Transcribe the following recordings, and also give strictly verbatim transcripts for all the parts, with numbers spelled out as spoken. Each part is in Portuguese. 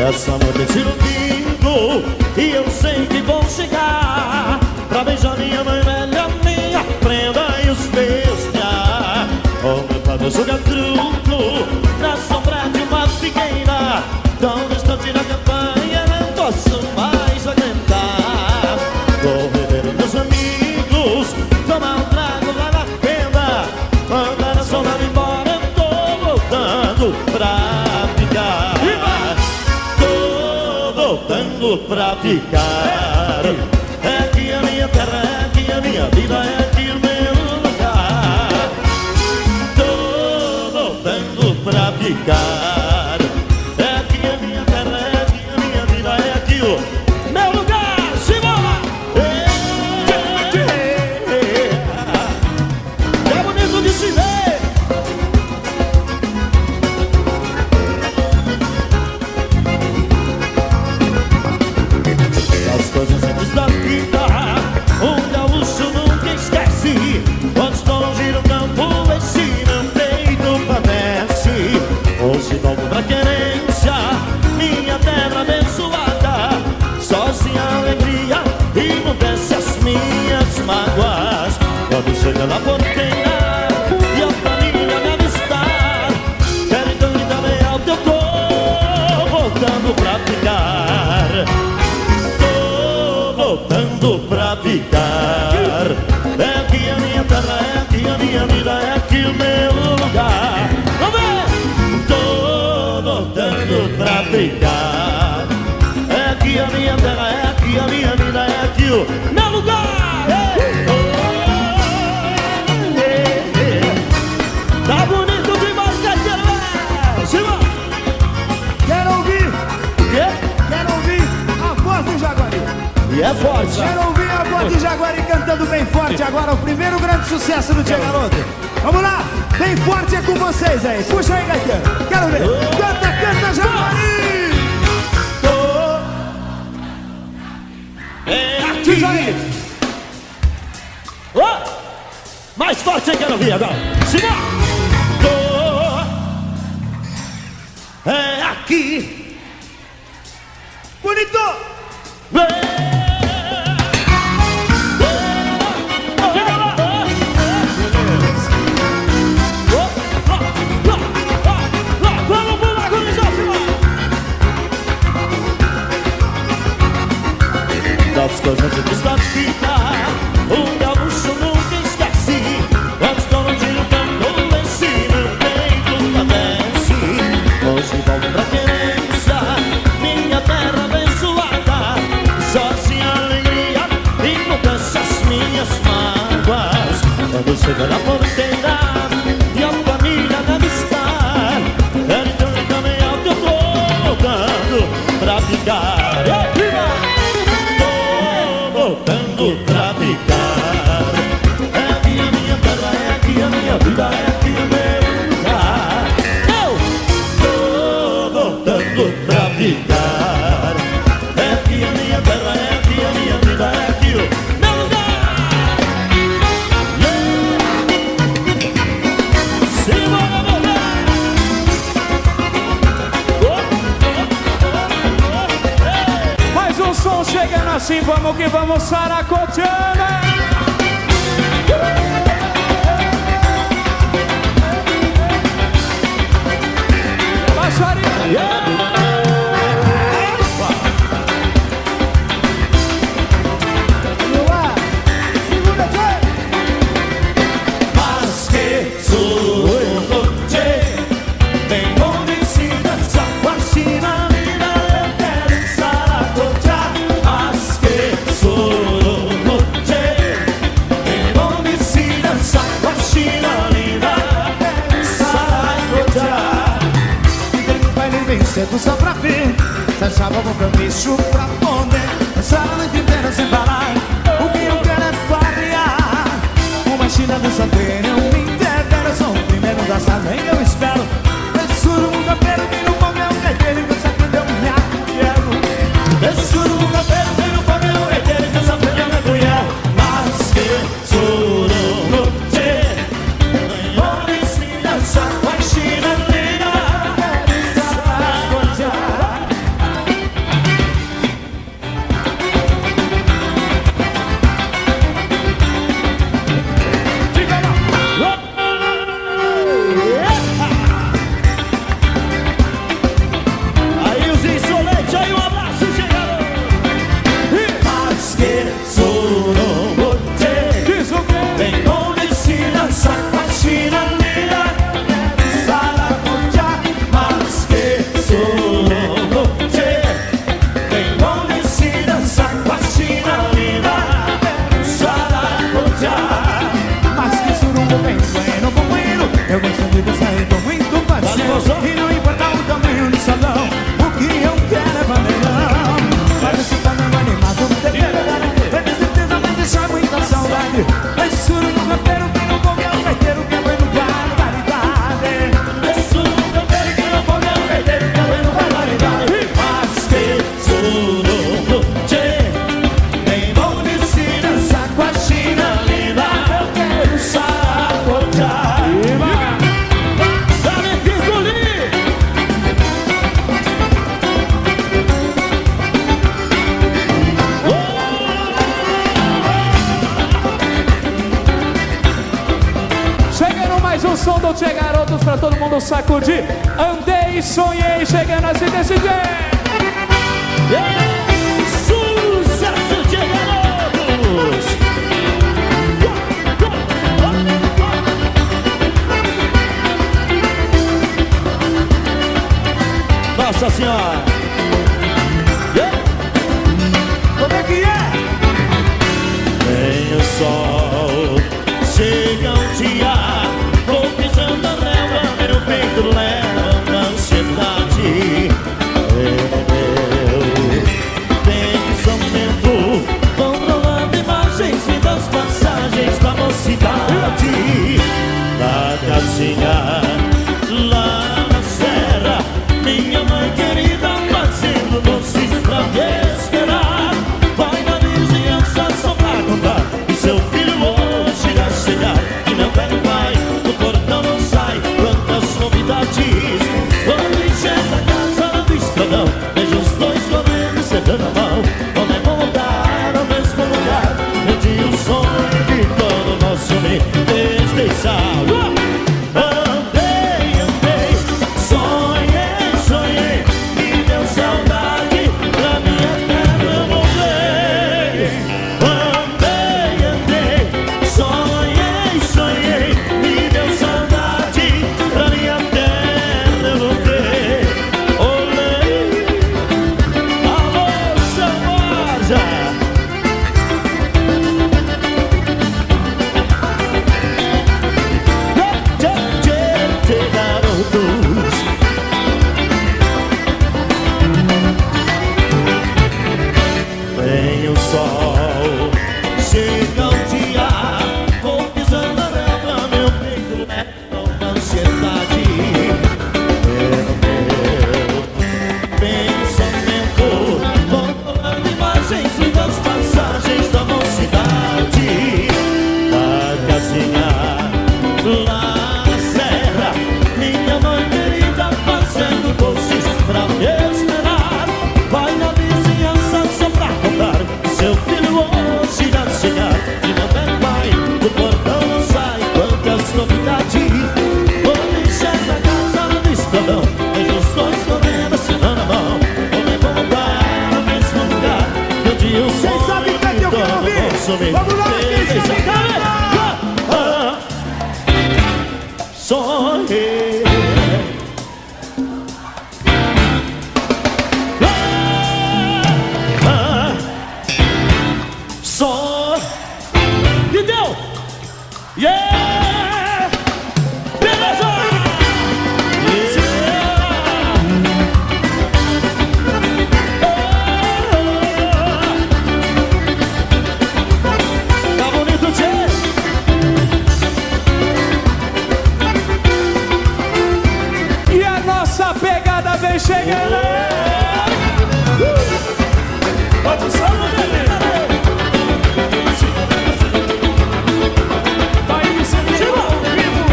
Essa noite tiro o bingo e eu sei que vou chegar pra beijar minha mãe velha, minha prenda e os bestias. Oh, meu pai, vou jogar truco na sombra de uma figueira, tão distante da campanha, não posso mais aguentar. Vou rever os meus amigos, tomar um trago lá na tenda, mandar a saudade embora, eu tô voltando pra ficar. Tô voltando pra ficar. É aqui a minha terra, é aqui a minha vida, é aqui o meu lugar. Tô voltando pra ficar. É aqui a minha terra, é aqui a minha vida, é aqui o meu lugar. Simbora! É bonito de se ver. As coisas simples da vida, um gaúcho nunca esquece. Quando estou longe no campo, esse meu peito padece. Hoje volto pra querência, minha terra abençoada. Sozinha alegria e não desce as minhas mágoas. Quando chega na porteira e a família me avistar, quero então gritar bem alto, eu tô voltando pra ficar. Voltando pra ficar. É aqui a minha terra, é aqui a minha vida, é aqui o meu lugar. Vamos ver! Tô voltando pra ficar. É aqui a minha terra, é aqui a minha vida, é aqui o meu lugar. Ei! Oh, ei, ei. Tá bonito demais, Caetano! Silva! Quero ouvir, O quê? quero ouvir a voz do Jaguari. E é forte, tá? Quero ouvir a voz do Jaguari cantando bem forte agora, o primeiro grande sucesso do Tia Garoto. Vamos lá, bem forte é com vocês aí. Puxa aí, Caetano. Quero ver. Canta, canta, Jaguari. É Diz aí. Oh! Mais forte eu quero ouvir agora. Simbora! Tô é aqui. Bonito. Vamos pular, gurizada! Das coisas simples da vida, um gaúcho nunca esquece. Quando estou longe no campo, esse meu peito padece. Hoje volto pra querência, minha terra abençoada. Sozinha alegria e mudança as minhas mágoas. Quando chega na porteira e a família deve estar, quero então também alto, eu tô voltando pra ficar. Voltando pra ficar. É aqui a minha terra, é aqui a minha vida, é aqui o meu lugar. Eu tô voltando pra ficar. É aqui a minha terra, é aqui a minha vida, é aqui o meu lugar. Yeah. Simbora, mulher. Oh, oh, oh, oh. Mais um som chegando assim, vamos que vamos, Saracoteana. Baixaria. Mas que sou você, bem convencida, só com a China linda eu quero saracotear. Mas que sou você, bem convencida, só com a China linda eu quero saracotear. Fica no baile bem cedo só pra ver. Se achava um compromisso pra poder dançar a noite inteira sem parar. O que eu quero é variar. Uma China do saber, eu me intervero. Eu sou o primeiro da sala, nem eu espero. Eu suro um cabelo, vem no pão, meu redeiro. Que eu sempre deu um reato, quero. Eu suro um cabelo, vem no pão, meu redeiro. Que eu sempre deu minha colher. Mas que sou você, bem convencida, só com a China linda eu quero saracotear. mundo sacudir. Andei e sonhei, chegando assim desse jeito. Sucesso de garotos! Nossa Senhora! Yeah. Como é que é? Vem o sol, chega um dia, vou pisando a relva, meu peito leva uma ansiedade. Eu pensamento, vão rolando imagens e das passagens da mocidade. Da casinha, lá na serra, minha mãe querida fazendo doces pra me esperar. Vai na vizinhança só pra contar que seu filho hoje irá chegar. E meu velho pai do portão não sai, quantas novidades. Quando enxerga a casa do estradão, vejo os dois correndo, cedendo a mão. Como é bom voltar ao mesmo lugar, onde o sonho de todo nosso me fez deixar. Vamos lá, quem sabe cantar? Sonhei. Só e deu. Yeah! Beleza! Vem chegando! Vamos só, vai me sentir ao vivo!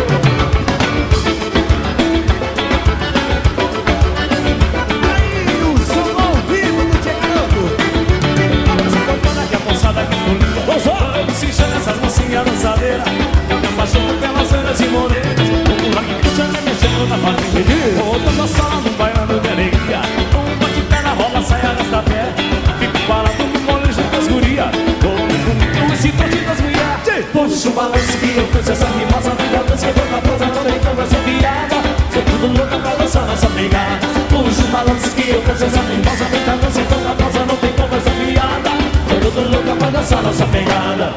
Aí o som ao vivo do Tchecano. Se contando aqui a moçada que bonita. vamos só! Eu me sinto nessas mocinhas dançadeiras. Eu me apaixono pelas anas e morenas. O rock puxando e mexendo na família. Outra dançando, bailando de alegria. Um bate-pé na rola, saia nesta pé. Fico parado no molejo das gurias. Com esse trote das mulheres. Puxa o balanço que eu trouxe essa mimosa. Vida dança, eu vou na prosa, não tem conversa piada. Sou tudo louco pra dançar nossa pegada. Puxa o balanço que eu trouxe essa mimosa. Vida dança, eu vou na prosa, não tem conversa piada. Sou tudo louco pra dançar nossa pegada.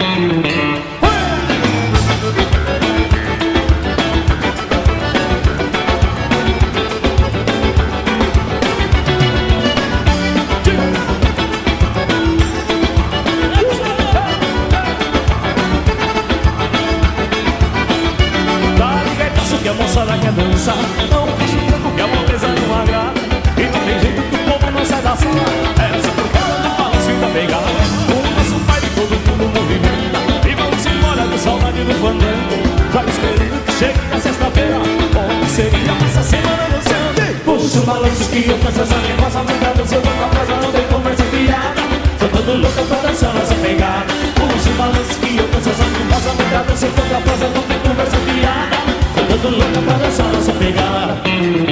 Que a moçada quer dançar, não fecha o tempo que a moleza não agrada. E não tem jeito que o povo não sai da sala. É essa porcada do balanço e da pegada. O nosso baile todo mundo movimenta. E vamos embora com saudade do fandango. Já esperando que chegue na sexta-feira. Onde seria essa semana no céu? Puxa o balanço que eu faço essa negócia. Muita dança, eu vou pra casa, não tem conversa fiada. Sou todo louco pra dançar nossa pegada. Puxa o balanço que eu faço essa negócia. Muita dança, eu vou pra casa, não tem conversa fiada. tudo louca pra dançar nossa pegada.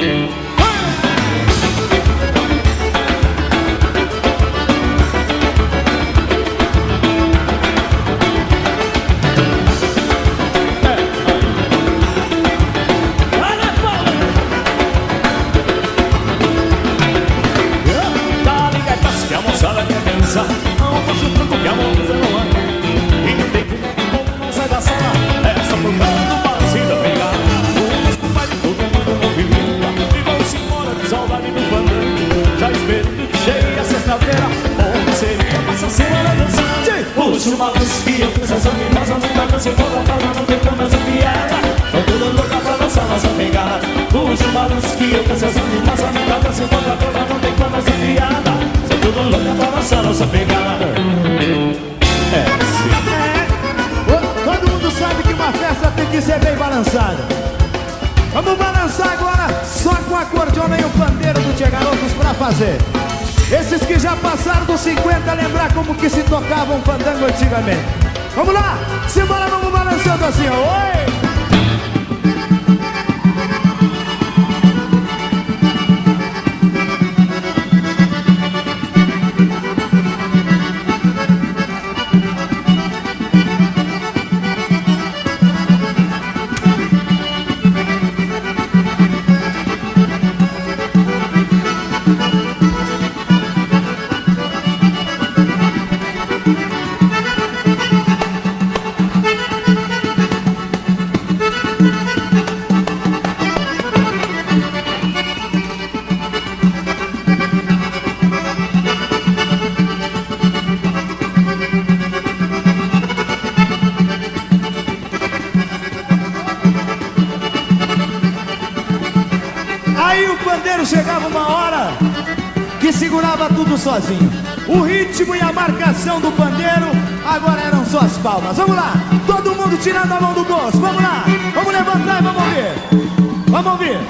Não puxa o tranco que a mão você não anda. E não tem como não sai da sala. É só por causa do balancinho da pegada. O músico faz de todo mundo movimenta. E vamos embora de saudade do fandango. Já esperando que chegue a sexta-feira. Onde seria passa semana dançando. Puxa uma luz que eu fiz essa mimosa. Nunca canse por a pausa, não tem como essa piada. Tô tudo louca pra dançar nossa pegada. Puxa uma luz que eu fiz essa mimosa. Nunca canse por a pausa, não tem como essa piada. Tudo louca pra dançar nossa pegada. É, sim. É, todo mundo sabe que uma festa tem que ser bem balançada. Vamos balançar agora só com a cordiona e o pandeiro do Tia Garotos pra fazer. Esses que já passaram dos cinquenta, lembrar como que se tocava um fandango antigamente. Vamos lá, simbora, vamos balançando assim, ó. Oi! Chegava uma hora que segurava tudo sozinho. O ritmo e a marcação do pandeiro agora eram só as palmas. Vamos lá, todo mundo tirando a mão do bolso. Vamos lá, vamos levantar e vamos ouvir. Vamos ouvir.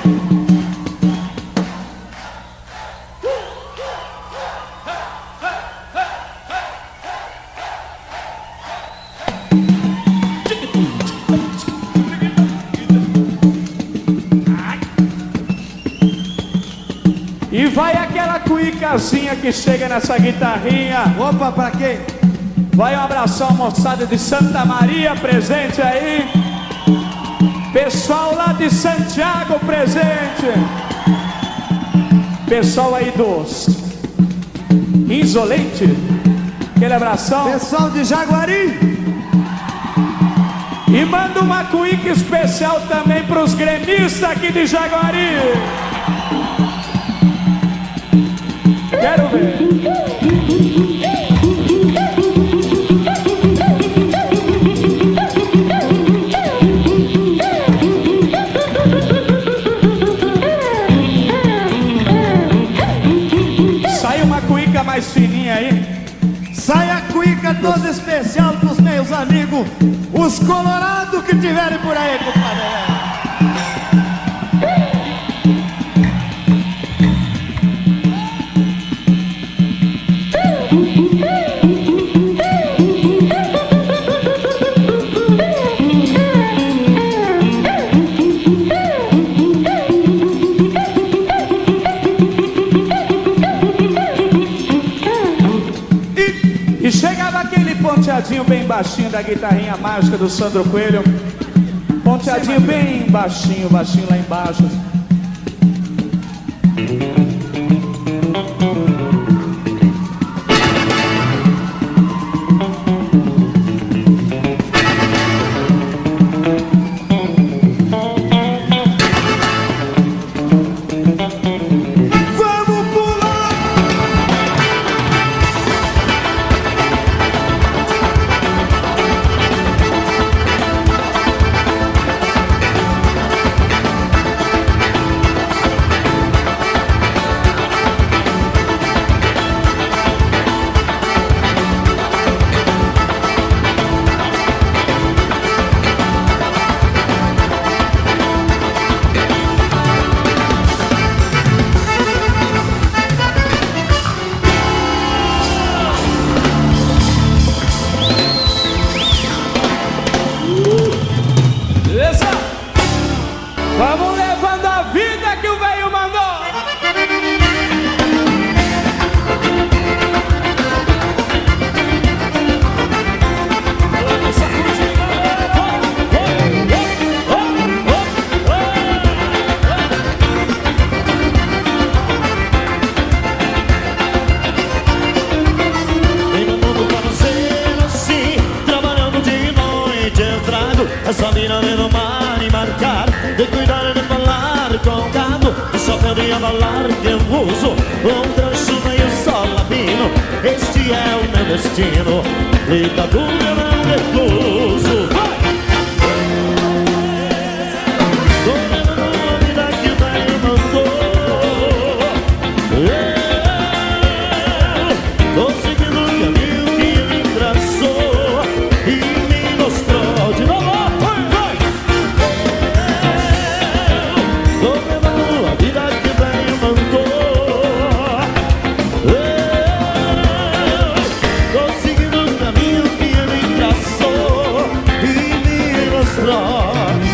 E vai aquela cuicazinha que chega nessa guitarrinha. Opa, pra quem? Vai um abração, moçada de Santa Maria presente aí. Pessoal lá de Santiago presente. Pessoal aí dos Insolente. Aquele abração. Pessoal de Jaguari. E manda uma cuica especial também pros gremistas aqui de Jaguari. Quero ver. Sai uma cuíca mais fininha aí. Sai a cuíca toda especial pros meus amigos, os colorados que tiverem por aí, compadre. Ponteadinho bem baixinho da guitarrinha mágica do Sandro Coelho. Ponteadinho bem baixinho, baixinho lá embaixo. falar que eu uso um trancho meio solabino. Este é o meu destino, ditadura eu não recuso. Tô levando a vida que o velho mandou. Tô seguindo o caminho que ele traçou e me mostrou de novo. Tô levando a vida que o velho mandou. Tô seguindo o caminho que ele traçou e me mostrou.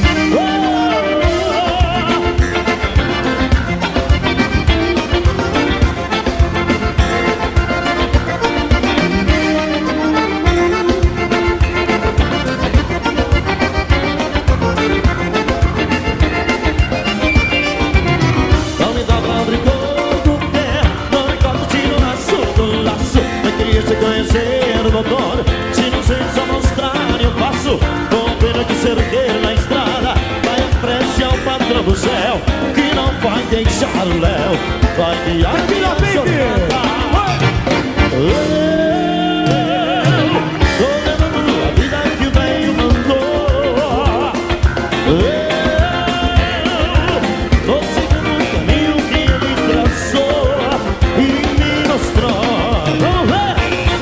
Se não sei só mostrar eu faço. Com pena de cerqueiro na estrada, vai apresse ao patrão do céu, que não vai deixar o Léo, vai guiar a minha jornada. Tô levando a vida que o velho mandou. Tô seguindo o caminho que ele traçou e me mostrou. Vamos ver!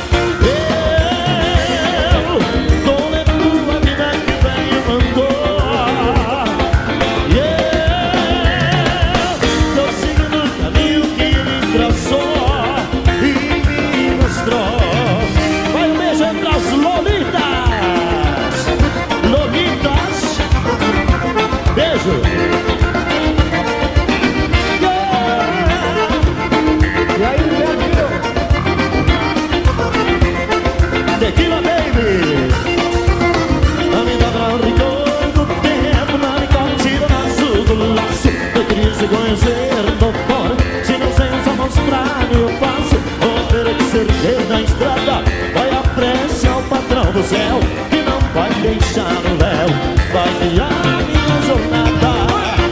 Tequila baby, a me dá pra um rigor do tempo, na me tira na sul do laço. Eu queria se conhecer do fora, se não sei só mostrar eu faço. Vou ter que ser rei na estrada, vai a prece ao patrão do céu, que não vai deixar o Léo, vai guiar a minha jornada.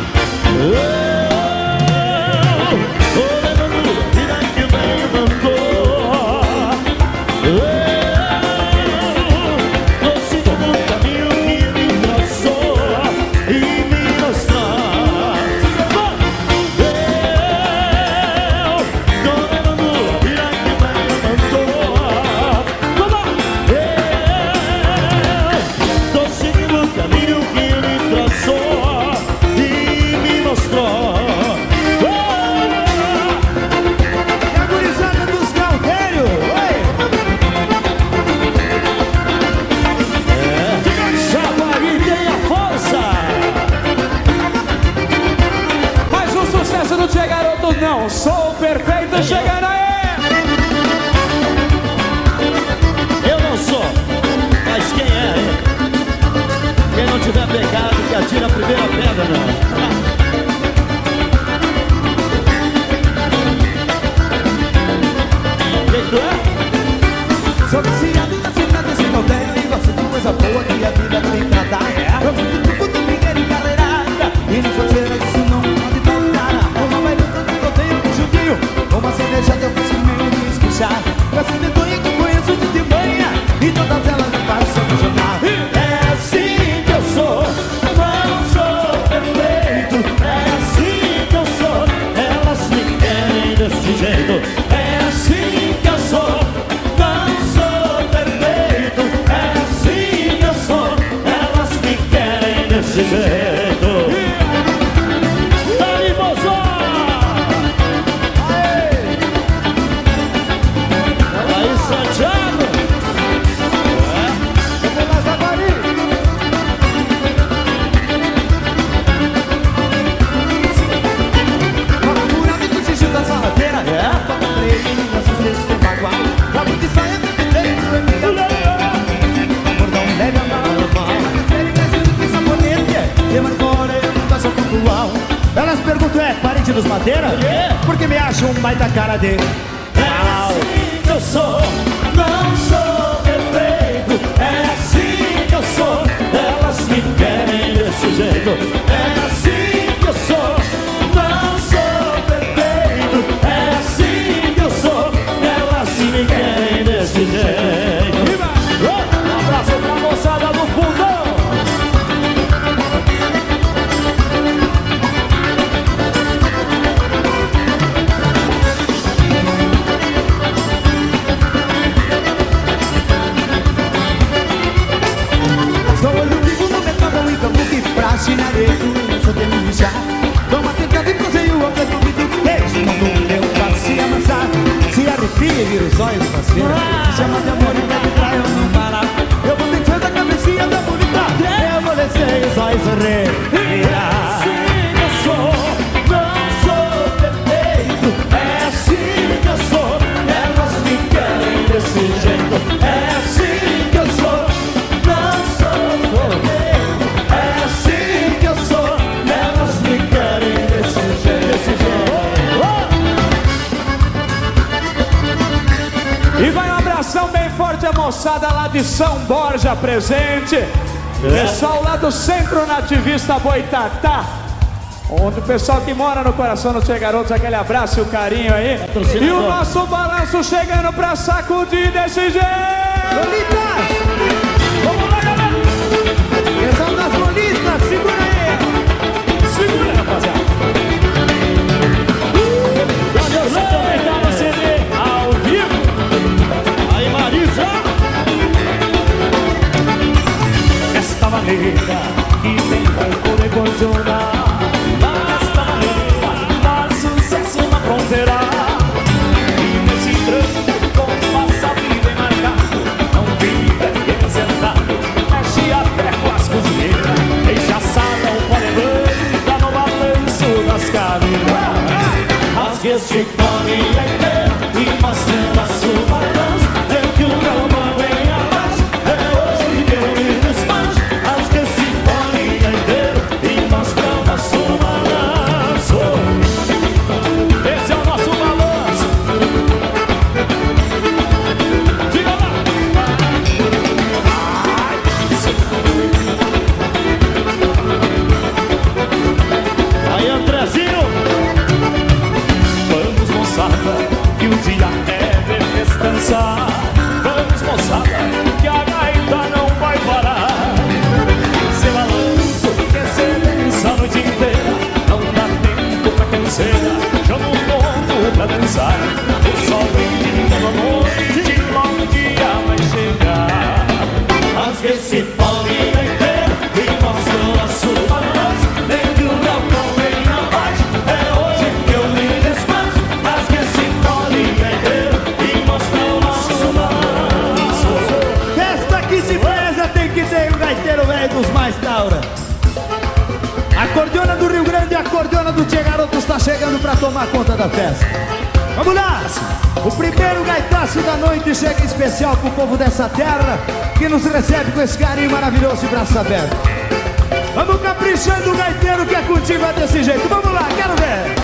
Tô levando a vida que o velho mandou. Não sou perfeito, chegando aí! Eu não sou, mas quem é? Quem não tiver pecado, que atira a primeira pedra, não. Quem tu é? Sou viciado na cena desse modelo e gosto de coisa boa que a vida tem pra dar. Eu vivo do puto Miguel e galera, e não fazer isso não pode faltar. Uma vai lutando que eu tenho com Juninho, uma cerveja deu pra meio de escuchar. Com essa medonha que eu conheço de manhã, e todas elas me passam no jornal. É assim que eu sou, não sou perfeito. É assim que eu sou, elas me querem desse jeito. É assim que eu sou, não sou perfeito. É assim que eu sou, elas me querem desse jeito. Daí, moço! Aí, Santiago! Elas perguntam, é parente dos Madeira? É. Porque me acham um baita cara dele. É assim que eu sou, não sou perfeito. É assim que eu sou, elas me querem desse jeito. É assim que eu sou, não sou perfeito. olhos, parceiro. Me chama de amor e pede pra eu não parar. Eu vou deixando a cabecinha da bonita. Eu vou descer os olhos revirar. Assim que eu sou, não sou perfeito. É assim que eu sou, elas me querem desse jeito. É assim que eu sou, não sou perfeito. É assim que eu sou, elas me querem desse jeito. Desse jeito. E vai um abração bem forte a moçada lá de São Borja presente. Pessoal lá do Centro Nativista Boitatá, onde o pessoal que mora no coração dos garotos, aquele abraço e o carinho aí. E o nosso balanço chegando pra sacudir desse jeito. Bolitas! Vamos lá, galera! Pessoal das bolitas, segura aí! Segura aí, rapaziada. Você também tá no C D ao vivo. Aí, Marisa! Desta maneira que tem pouco devocionar. Desta maneira faz sucesso na fronteira. E nesse trânsito como passa a vida embarcado. Não fica ninguém sentado, mexe até com as cozinheiras. Deixa a sala o pó levanta no balanço das cadeiras. Rasgue esse fone inteiro e mostra a sua dança. É que o calma vem abaixo, é hoje que eu me desmancho. Rasgue esse fone inteiro e mostra a sua dança. Esse é o nosso balanço. Diga lá. Aí, Andrezinho! Vamos, moçada, que o dia é de descansar. Vamos, moçada, que a gaita não vai parar. Seu balanço, que você dança a noite inteira. Não dá tempo pra canseira, chama o povo pra dançar. O sol vem toda noite, logo o dia vai chegar. Rasgue esse fone inteiro e mostra a sua dança. Nem que o galpão venha abaixo, é hoje que eu me desmancho. Rasgue esse fone inteiro e mostra a sua dança. Festa que se preza tem que ter um gaiteiro velho dos mais taura. A acordeona do Rio Grande e a acordeona do Tchê Garoto está chegando pra tomar conta da festa. Vamos lá! O primeiro gaitaço da noite chega em especial pro povo dessa terra que nos recebe com esse carinho maravilhoso e braço aberto. Vamos caprichando o gaiteiro que é contigo é desse jeito. Vamos lá, quero ver!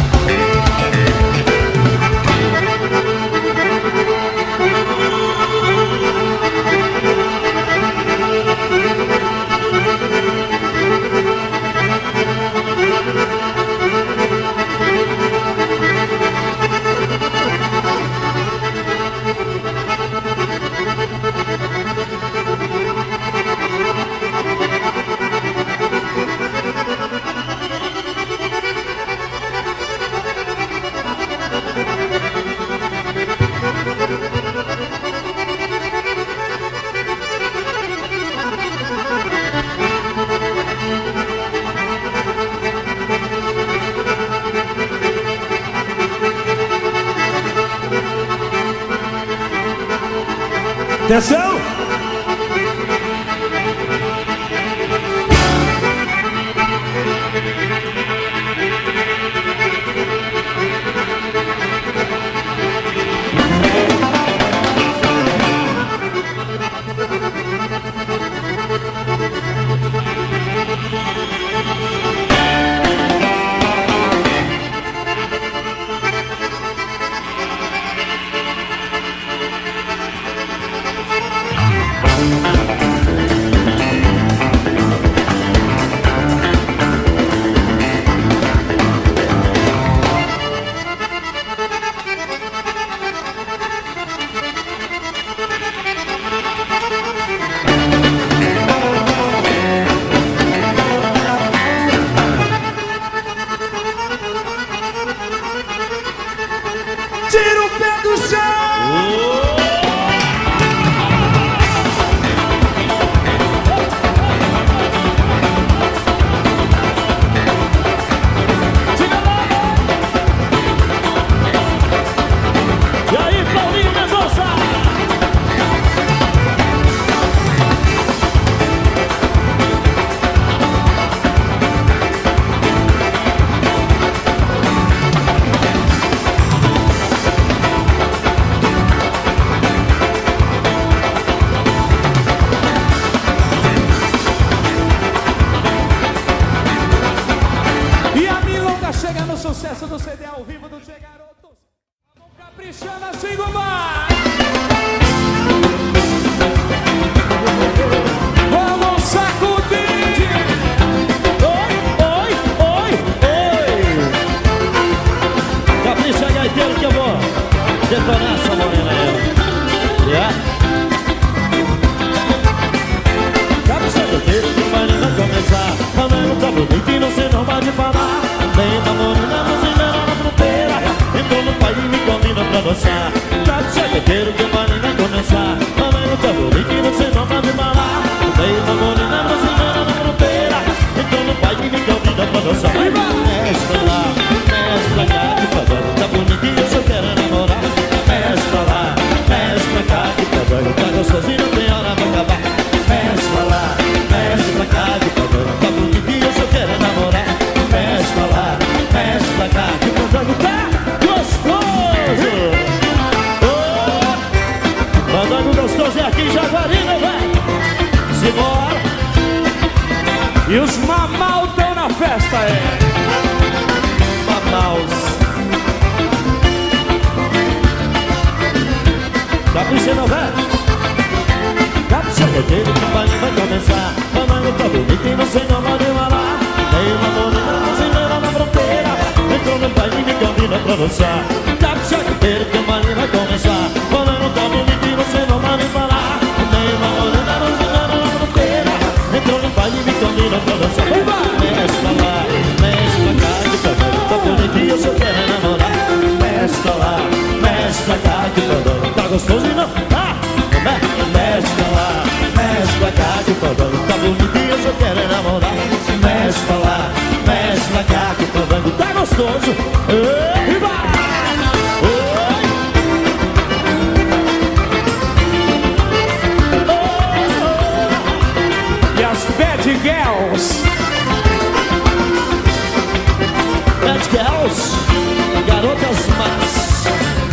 Atenção! Tira o pé do chão! E aí, Paulinho, Cristiana Singomar. Vamos sacudir. Oi, oi, oi, oi. Capricha, gaiteiro, que eu vou detonar essa morena aí. Yeah. Capricha, gaiteiro, que o baile vai começar. A mãe tá bonita e você não pode parar. Tem uma morena brasileira na fronteira. Entrou no pai e me convida pra dançar. Capricha, gaiteiro, que o baile vai começar. A mãe tá bonita e você não pode parar. Tem uma morena brasileira na fronteira. Entrou no pai e me convida pra dançar. Mexe pra lá, mexe pra cá, que pagando tá bonito e eu só quero namorar. Mexe pra lá, mexe pra cá, que pagando tá gostosinho, não tem hora pra acabar. Mexe pra lá, mexe pra cá, que pagando tá bonito e eu só quero namorar. Mexe pra lá, mexe pra cá, que pagando tá gostoso. Oh, Fandango gostoso é aqui em Jaguari, meu velho. Simbora. E os Mamau estão na festa aí. Mamaus. Capricha, meu velho. Capricha, gaiteiro, que o baile vai começar. Mamãe tá bonita e você não pode falar. Tem uma morena brasileira na fronteira. Entrou no baile e me convida pra dançar. Capricha, gaiteiro, que o baile vai começar. Mamãe tá bonita e você não pode falar. Tem uma morena brasileira na fronteira. Entrou no baile e me convida pra dançar. Mexe pra lá, mexe pra cá, que tá vendo, tá bonito e eu só quero namorar. Mexe pra lá, mexe pra cá, que tá dando, tá gostoso e não tá. Mexe pra lá, mexe pra cá, que tá dando, tá bonito e eu só quero namorar. Mexe pra lá, mexe pra cá, que tá dando, tá gostoso. Ei, vai! E as Bad Girls. Bad Girls, garotas más.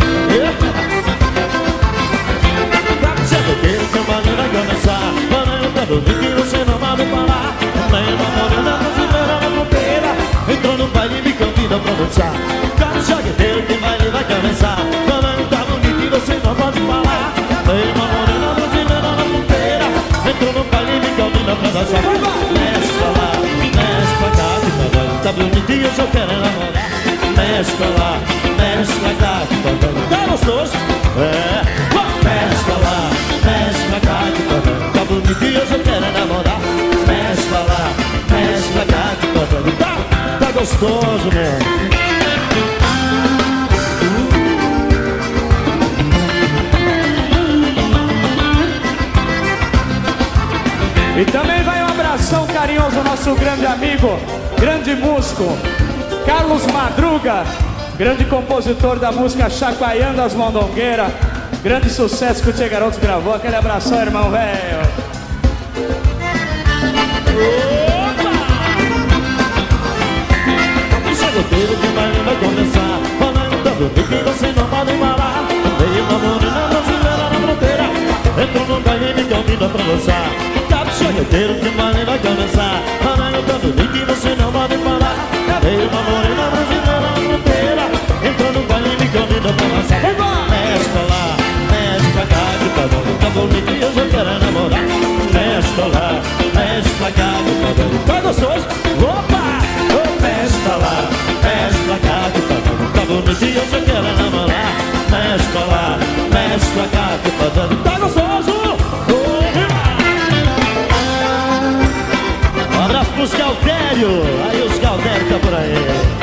Capricha, gaiteiro, que o baile vai começar. Banana tá bonito e você não vai me parar. Tem uma morena brasileira na fronteira. Entrou no baile e me convida pra dançar. Capricha, gaiteiro, que o baile vai começar. Banana tá bonito e você não pode parar. Tem uma morena brasileira na fronteira. Entrou no baile e me convida pra dançar. Mexe pra lá, mexe pra cá, que tá dando, tá bonito e eu só quero namorar. Mexe pra lá, mexe pra cá, que tá dando, tá gostoso. É, mexe pra lá, mexe pra cá, que tá dando, tá bonito e eu só quero namorar. Mexe pra lá, mexe pra cá, que tá dando, tá, tá gostoso, meu. E também vai um abração carinhoso ao nosso grande amigo, grande músico, Carlos Madruga, grande compositor da música Chacoalhando as Mondongueiras, grande sucesso que o Tchê Garotos gravou. Aquele abração, irmão velho. Capricha, gaiteiro, que o baile vai começar. Falando tá bonito e você não pode parar. Veio uma morena brasileira na fronteira. Entrou no baile e me convida pra dançar. Capricha, gaiteiro, que o baile vai começar. Falando tá bonito e você não pode parar. Veio uma morena brasileira na fronteira. Entrou no baile e me convida pra dançar. Mexe pra lá, mexe pra cá, que tá dando, tá bonito e eu já quero namorar. Mexe pra lá, mexe pra cá, que tá dando, tá gostoso. Opa! Oh, mexe pra lá, mexe pra cá, que tá dando, tá bonito e eu já quero namorar. Mexe pra lá, mexe pra cá, que tá dando, tá gostoso. Um abraço pros Galdério, aí os Galdério tá por aí.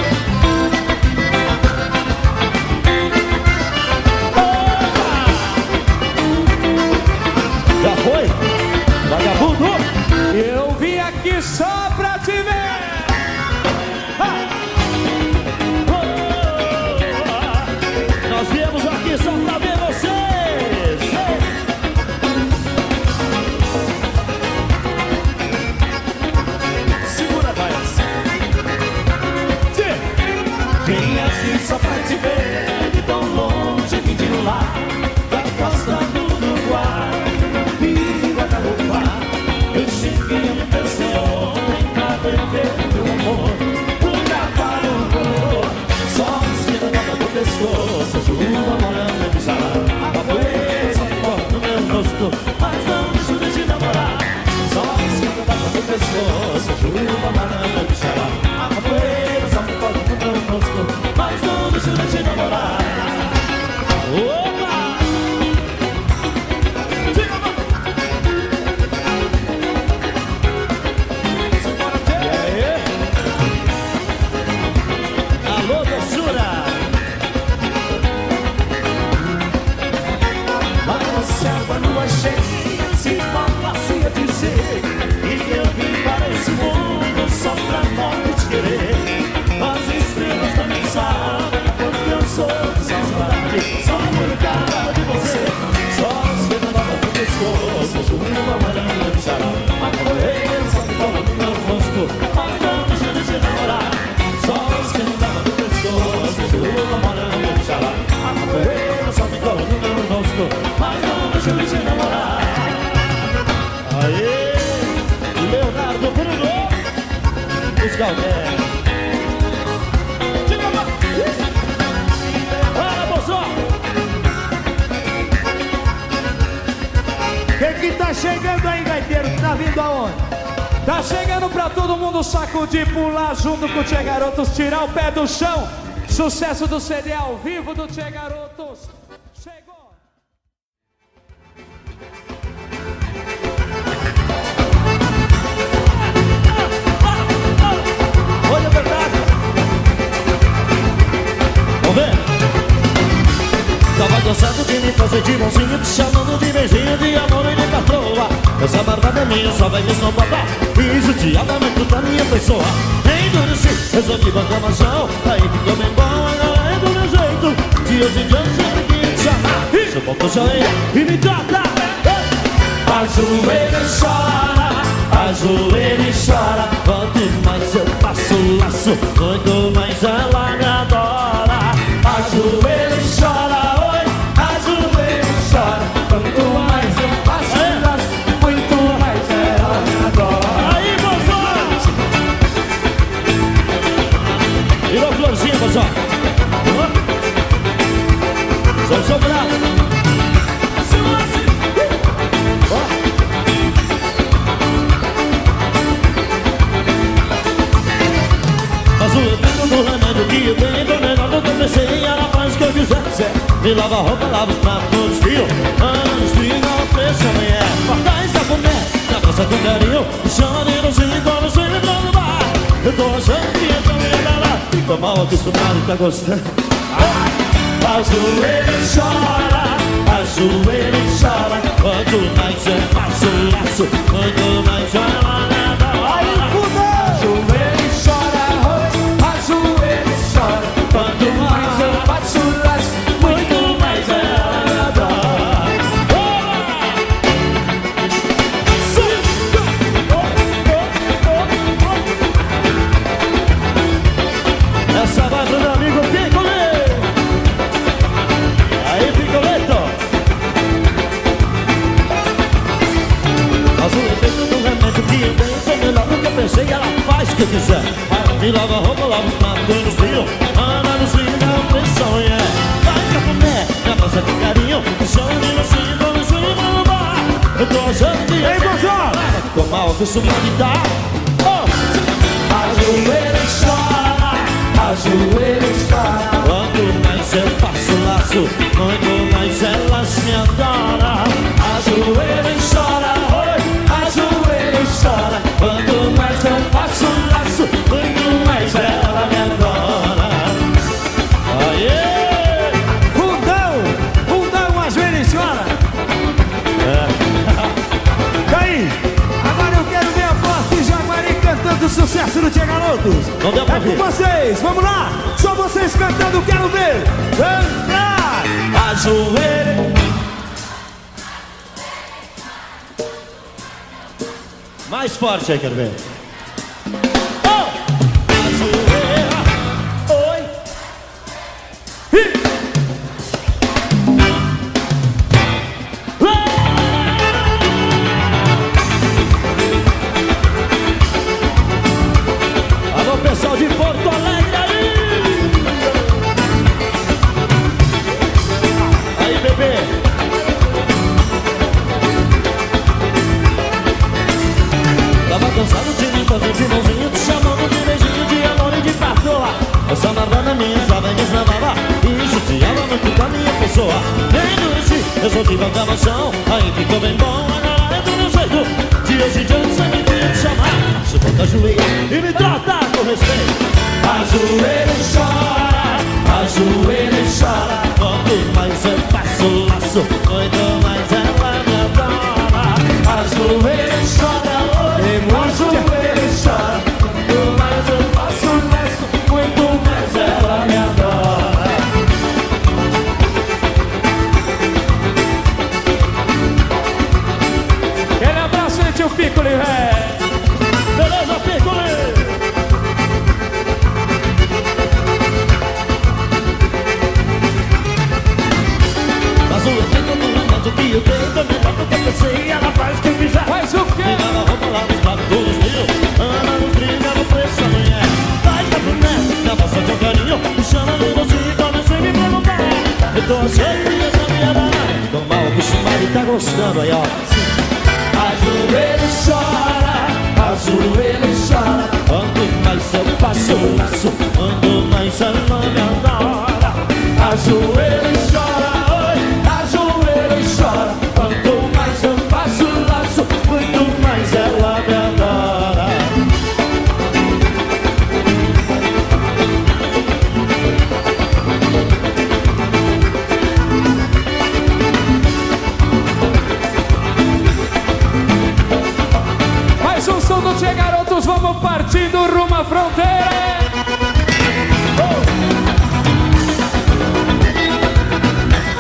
Já foi? Vagabundo! Eu vim aqui só Tá chegando pra todo mundo sacudir, pular junto com o Tchê Garotos, tirar o pé do chão. Sucesso do C D ao vivo do Tchê Garotos. Chegou! Olha a verdade. Vamos ver. Tava gostando de me fazer de bonzinho, te chamando de beijinho, de amor e de patroa. Essa barbada é minha, só vai me esnobar e judiava muito da minha pessoa. Endureci, resolvi bancar uma chão, aí ficou bem bom, agora é do meu jeito. De hoje em diante sempre que te chamar, seu ponto já é e me trata. Ajoelha e chora, ajoelha e chora. Quanto mais eu faço laço, muito mais ela me adora. Ajoelha e chora, oi, ajoelha e chora. Quanto mais eu faço laço, muito mais ela me adora. Aí, moço! Virou florzinha, moço. Sou seu braço. Mas o efeito do remédio que eu tenho é melhor do que eu pensei. Ela faz o que eu quiser. Me lava a roupa, lava os pratos, todos fio. Antes de não pressa, mulher. Faz a comer, me abraça com carinho. Me chama de docinho quando você me dá no bar. Eu tô achando que essa mulher dela fica mal acostumado e tá gostando. Ajoelha e chora, ajoelha e chora. Quanto mais eu faço laço, quanto mais ela me adora. Ajoelha e chora, ajoelha e chora. Quanto mais eu faço laço, muito mais ela me adora. Essa vai pro meu amigo Picolé. Aí, Picoleto. Mas o efeito do remédio que eu tenho foi melhor do que eu pensei. Ela faz o que eu quiser. Me lava a roupa, lava os pratos, põe no frio. Anda no frio, dá uma pressão, yeah. Vai pra comer, me abraça com carinho. Me chama de docinho, quando eu chego no bar. Eu tô achando que Ei, moção! ficou mal acostumado e tá. Ajoelha e chora, ajoelha e chora. Quanto mais eu faço laço, muito mais ela se adora. Ajoelha e chora, oi, ajoelha e chora. Quanto mais eu faço laço, muito mais ela me adora. Aê! Fundão! Fundão, ajoelha e chora! Caí! Agora eu quero ver a voz de Jaguari cantando o sucesso do Tchê Garotos. Não deu pra É ver. com vocês, vamos lá! Só vocês cantando, quero ver! Cantar! Ajoelha. Mais forte aí, quero ver. Oh! Ajoelha. Oi. Hi. Alô, pessoal de Porto Alegre aí. Aí, bebê. Tava cansado de me fazer de mãozinho, te chamando de beijinho, de amor e de patroa. Essa marvada minha já vem desnavava e judiava muito da minha pessoa. Vem-nos, eu sou de programação. Aí ficou bem bom, agora é do meu jeito. De hoje em diante você me tem que chamar. Se bota ajoelha e me trata com respeito. Ajoelha e chora, ajoelha e chora. Quanto mais eu faço laço, muito mais ela me adora. Ajoelha e chora, ajoelha e chora. Quanto mais eu faço laço, muito mais ela me adora. Aquele abraço aí, tio Piccoli, velho. Beleza, Piccoli? Mas o eu tenho tudo, mas o que eu tenho também dá pro que eu pensei. Ela faz o que eu quiser. Faz o quê? Ela roupa lá nos pratos dos mil. Anda no frio, no preço da mulher. Faz da mulher, na moça com carinho. Me chama no docinho, então sem me perguntar. Eu tô achando que essa minha danada. Tô mal acostumado e tá gostando aí, ó. Ajoelha e chora, ajoelha e chora. Quanto mais eu faço laço, quanto mais ela me adora. Ajoelha e chora, oi, ajoelha e chora. Quanto mais eu faço laço, muito mais ela me adora. Mais um som do Tchê Garotos, vamos partindo rumo à fronteira.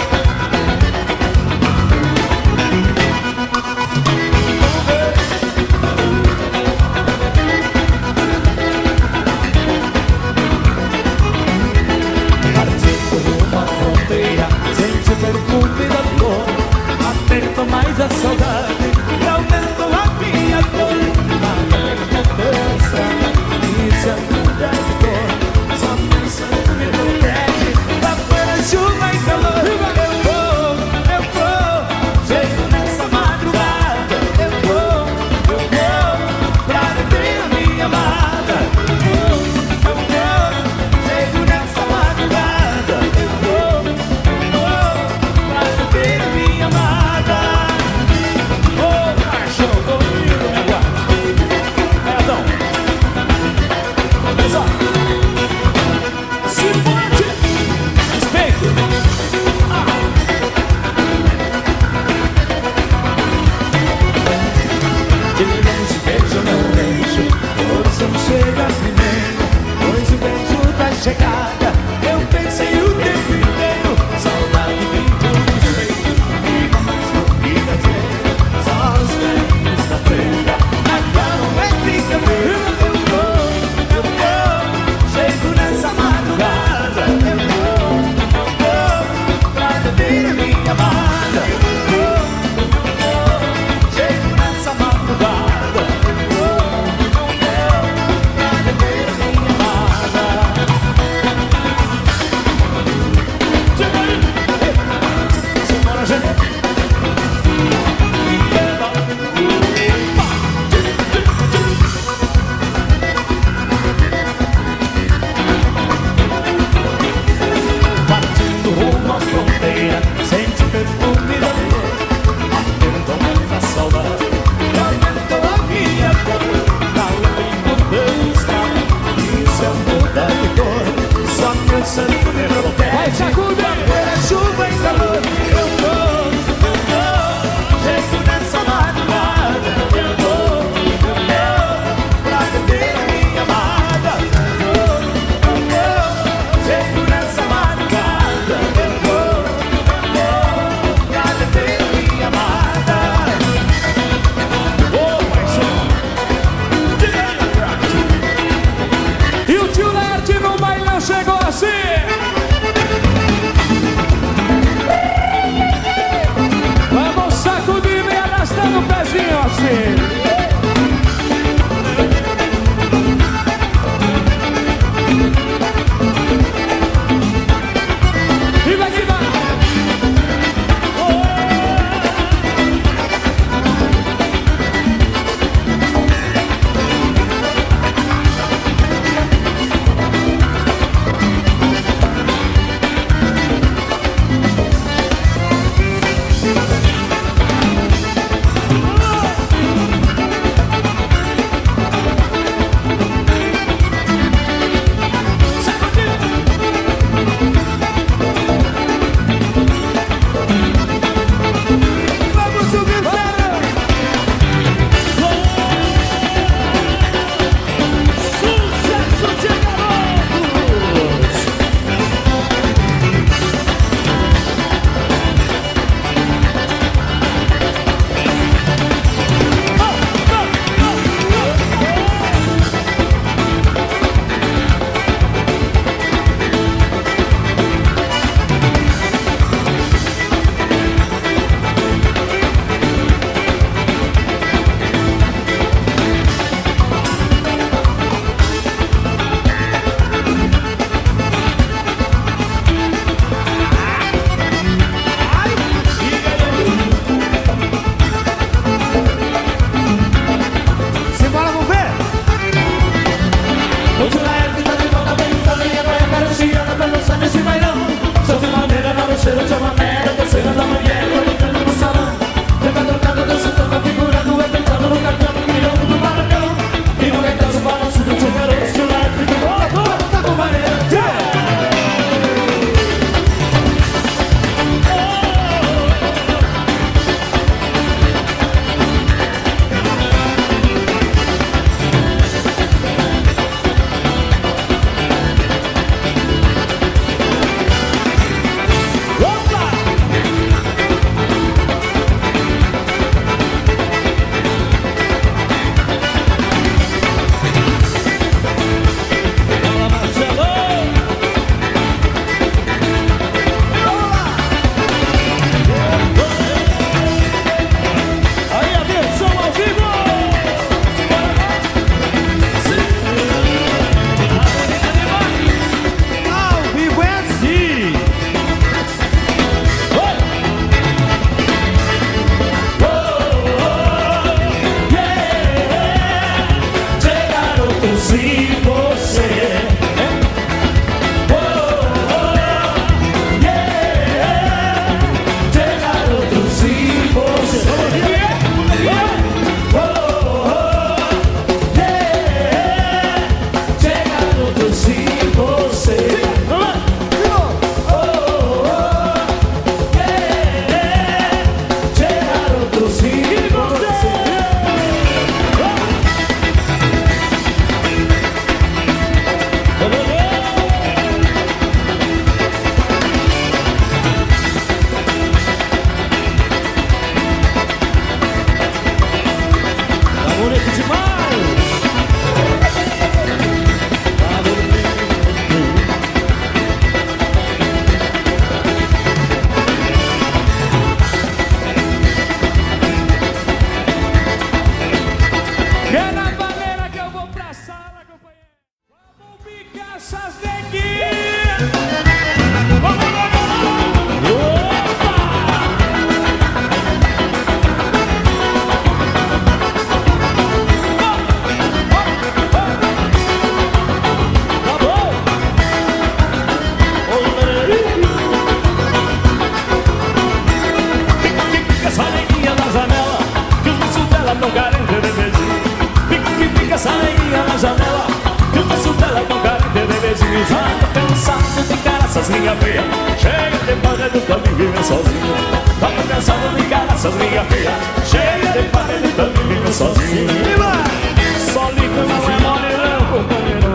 essas linhas feias. Chega de fazer do caminho viver sozinho. Tava pensando em encarar essas linhas feias. Chega de fazer do caminho viver sozinho. E vai! Solito não é mole não, companheiro.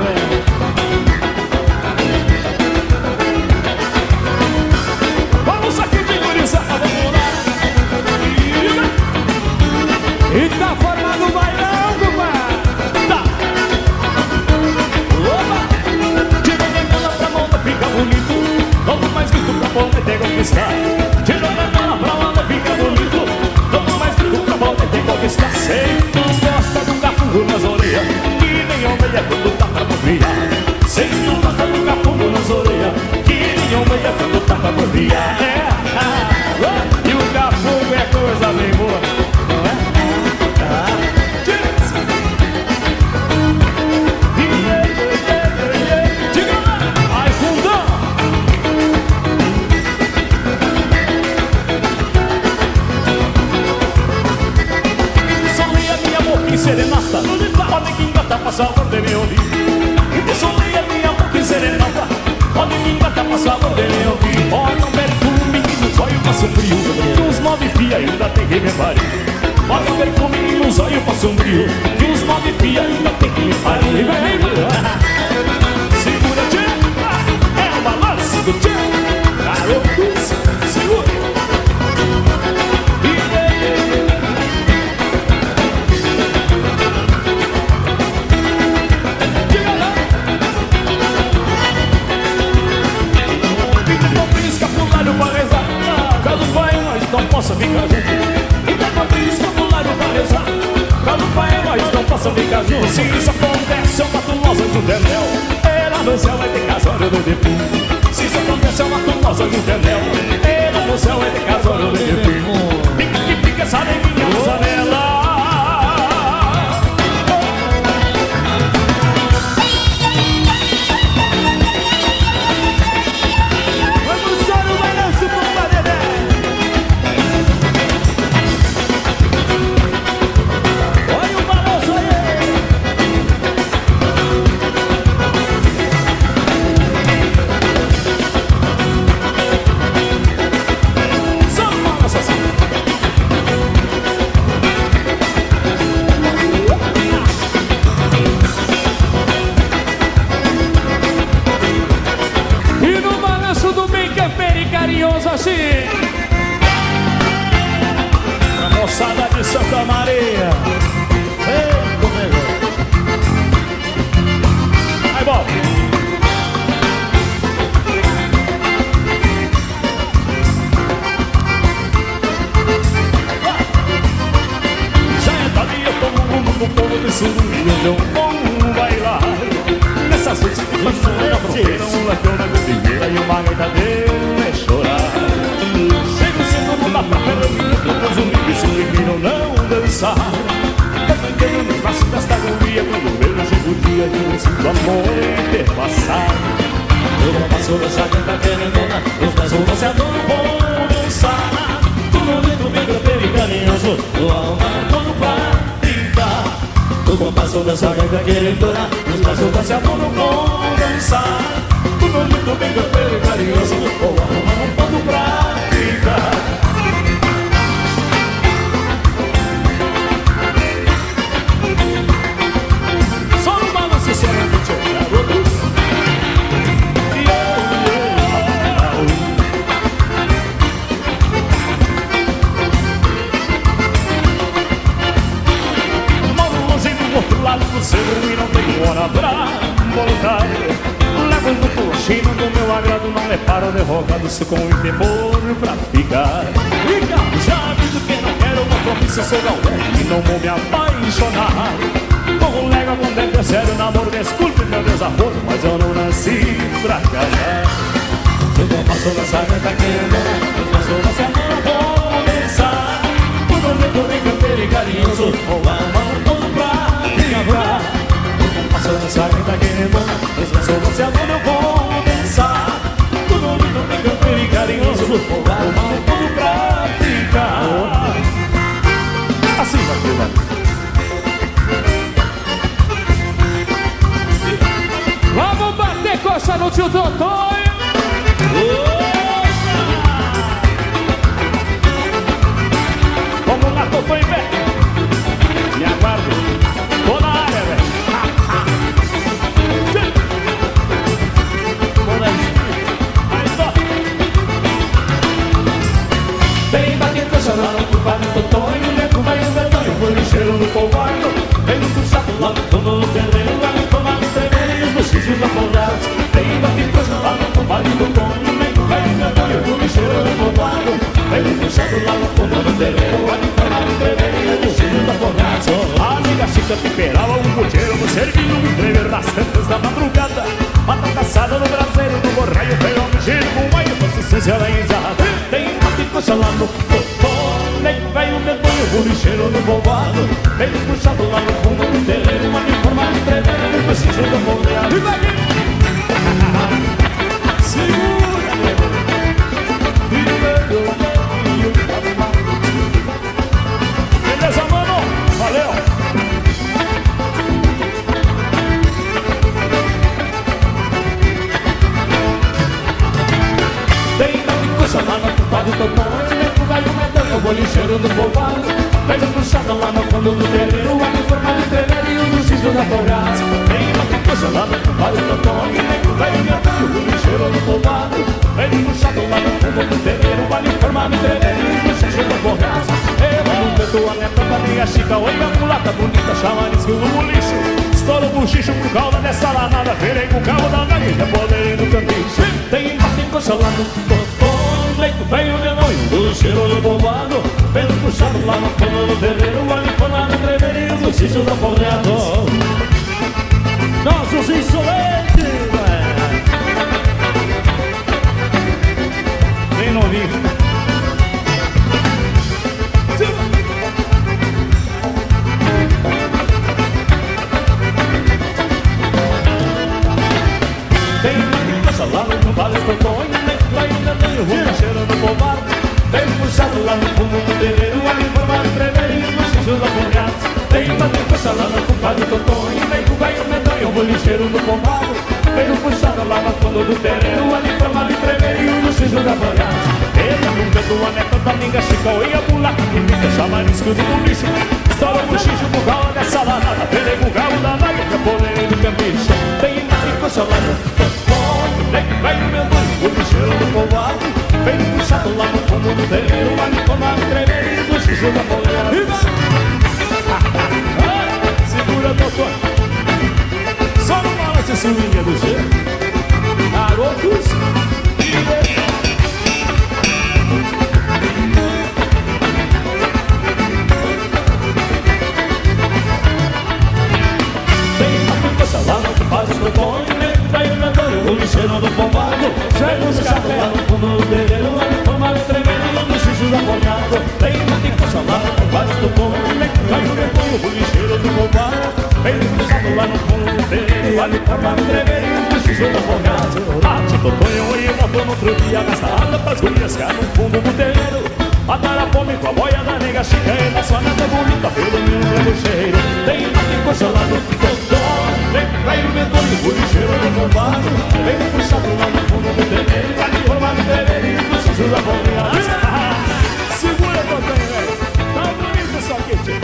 Vamos aqui de gurizada, vamos lá. E tá formado o bailão, compadre. Tá. Opa! Tira a cana pra onda, fica bonito. Logo mais grito pra poder conquistar. Tira a cana pra onda, fica bonito. Logo mais grito pra poder conquistar. Sei que tu gosta do cafungo nas orelhas, que nem ovelha quando tá pra bobear. Sei que tu gosta do cafungo nas orelhas, que nem ovelha quando tá pra bobear. É, ah, ah, e o cafungo é coisa bem boa, não é? Serenata, olha que engata pra sabor de meu ouvido. E sorria minha boca em serenata, olha que engata pra sabor de meu ouvido. Olha um perfume nos olhos passa um frio, que uns nove fia ainda tem que me parir. Olha um perfume nos olhos passa um frio, que uns nove fia ainda tem que me parir. Segura, tchê, é o balanço do tchê. Garotos, segura. Caso o pai nós não possa ficar juntos. Então não tem escapulário pra rezar. Caso o pai nós não possa ficar juntos. Se isso acontece eu mato nós antes do Tenel. Ela no céu vai ter casório do defunto. Se isso acontece eu mato nós antes do Tenel. Ela no céu vai ter casório do defunto. Fica que fica essa neguinha na janela. Assim, a moçada de Santa Maria. Ei, comigo. Aí, Bob. Já entra ali, eu tomo um mundo com o povo desse mundo. Eu vou bailar nessas noites que passam na fronteira. Um latão na guerreira e uma gaita dele é chorar. Pra perder todos os amigos se prefiro não dançar. Eu fiquei no braço desta agonia quando vejo o dia e eu sinto amor ter passado. Eu não passo dessa canta querendona, os pés vão se adoram vão dançar. Tudo muito bem canteiro e carinhoso, o alma todo pra ficar. Eu não passo dessa canta querendona, os pés vão se adoram vão dançar. Tudo muito bem canteiro e carinhoso, o alma todo pra ficar. E não tenho hora pra voltar. Levo muito coxino do meu agrado. Não reparo advogado se com o temor pra ficar. Já aviso que não quero compromisso. Sou gaúcho e não vou me apaixonar. Com colega com dentro é sério namoro. Desculpe meu desaforo, mas eu não nasci pra casar. Eu não passo nessa gata querendo, eu passo nessa mão, vou pensar. Por momento bem canteiro e carinhoso, ou a mão todo pra ficar. Passando essa gata querendo, eu você amor, eu vou dançar. Tudo lindo, bem canteiro e carinhoso, vou dar o mal todo pra ficar. Assim vai ser, vai. Vamos bater coxa no tio Doutor. compadre Totonho, o nego vai o medonho, o lixeiro do povoado. Vem no puxado lá no fundo do terreno, lá no tomado tremer e os bochinhos afogados. Tem bate coisa lá no compadre Totonho, o nego vai o medonho, o lixeiro do povoado. Vem no puxado lá no fundo do terreno, lá no tomado tremer e os bochinhos afogados. A amiga Chica temperava um puteiro no serviço, um tremer nas tantas da madrugada. Mata caçada no braseiro do borraio, pegou um giro com uma consistência benzada. Tem bate coisa lá no Totó, nego vai o medonho, o lixeiro do povoado. Vem puxado lá no fundo do terreno, uma informada e tremer e os bochinhos afogados. E vai! Segura, nego! Beleza, mano? Valeu! Tem bate coisa lá no compadre Totó, nego vai o medonho, o lixeiro do povoado. Pega puxada lá no fundo do terreno, uma informada e tremer e os bochinhos afogados. Tem bate coisa lá no compadre Totó, nego vai o medonho, o lixeiro do povoado. Pega puxada lá no fundo do terreno, uma informada e tremer e os bochinhos afogados. Eu não canto a neta da minha Chica, oi a mulata bonita, chamarisco no bulicho. Estouro o buchicho por causa dessa lanada, virei com o carro da galinha, poderei no campicho. Tem bate coisa lá no Totó, nego vai o medonho, o lixeiro do povoado. Pega puxado lá no fundo do terreno, uma informada e tremer e os bochinhos afogados. Nossos insolentes, Bem novinho. Tem uma coisa lá no compadre Totonho, nego vai o medonho, o lixeiro do povoado. Vem puxado lá no fundo do terreno, uma informada e tremer e os bochinhos afogados. Tem uma coisa lá no compadre Totonho, nego vai o medonho, o lixeiro do povoado. Vem puxado lá no fundo do terreno, uma informada e tremer e os bochinhos afogados. Ele nunca do aneta da minha Chica, oi a mulata bonita, chamarisco do bicho. Estoura o buchicho por causa dessa lanada, pelei com o galo da naga, que é poder do campicho. Tem uma coisa lá no Totó, nego vai o medonho, o lixeiro do povoado. Vem puxado lá no fundo do terreno, uma informada e tremer e os bochinhos afogados. Segura, doutor. Só no balanço esse linha do G. Garotos e tem uma coisa lá no compadre Totonho, nego vai o medonho, o lixeiro do povoado. Vem puxado lá no fundo do terreno, uma informada e tremer e os bochinhos afogados. Tem uma coisa lá no compadre Totonho, nego vai o medonho, o lixeiro do povoado. Vem puxado lá no fundo do terreno, uma informada e tremer e os bochinhos afogados. A tia Totonho e voltou no outro dia, gasta água pras gurias cá no fundo do terreno. Mataram a fome com a boia da nega Chica, e na sua neta bonita pelo meu rego cheiro. Tem uma coisa lá no Totó, nego vai o medonho, o lixeiro do povoado. Vem puxado lá no fundo do terreno, vai informada e tremer e os bochinhos afogados. Segura, Totonho, velho. Tá bonito isso aqui, tio.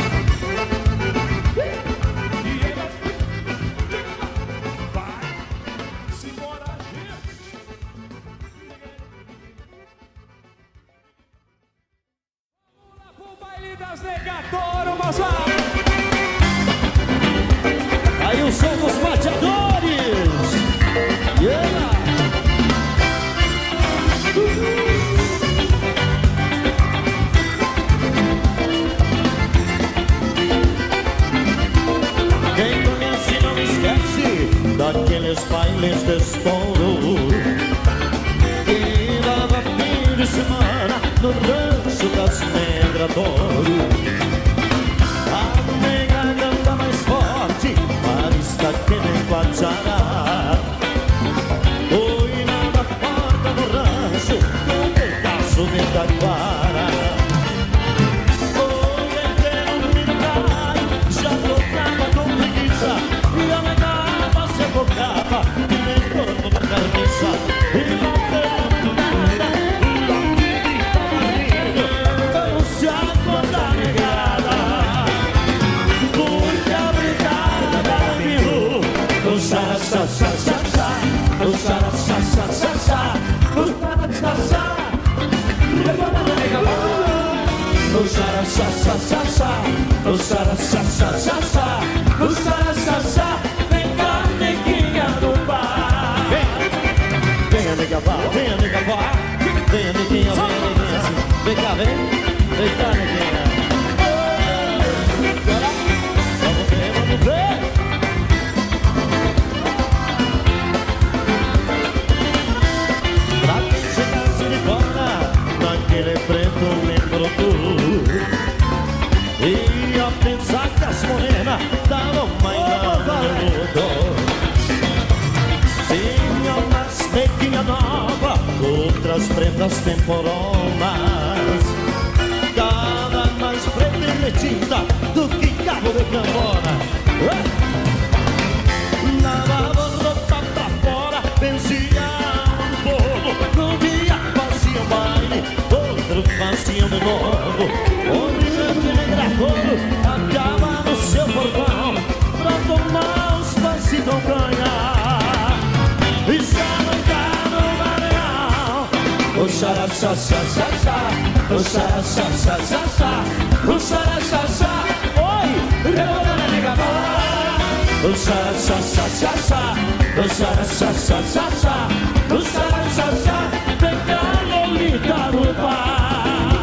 aí o som dos mateadores. Yeah! Quem conhece não esquece daqueles bailes de estouro que dava fim de semana no rancho das Negradouro. A nega canta mais forte, marista que nem Guajará. Foi na porta do rancho com um pedaço de taquara. Foi inteiro no minutai, já tocava com preguiça, e a negava se abocava, e nem corpo da carniça. E não teve nada, o amigo estava rindo, não se acorda negada. Porque a brigada viu o xa-xa-xa-xa-xa, o xa-xa-xa-xa-xa, o xa-xa-xa. no xaraxaxaxaxá, no xaraxaxaxaxá, no xaraxaxá. Vem cá, neguinha do bar. Vem, amiga, vá, vem, amiga, vá. Vem, amiguinha, vem, amiguinha. Vem cá, vem, vem cá, neguinha. Vamos ver, vamos ver. Pra quem chegasse de fora, naquele preto lembro tudo. Ia pensar que as morenas davam mais nada no mundo. Tinha umas neguinha nova, outras pretas temporonas, cada mais preta e metida do que cabo de cambona. Lavava roupa pra fora, vencia um povo. Num dia fazia um baile, outro fazia de novo. O brilhante negrafogo acaba no seu portão pra tomar os passos com ganhar. E sabe cá no Maranhão, o xaraxaxaxaxá, o xaraxaxaxaxá, o xaraxaxá. Oi, rebolando nega boa. O xaraxaxaxaxá, o xaraxaxaxaxá, o xaraxaxá. Vem cá, Lolita no bar.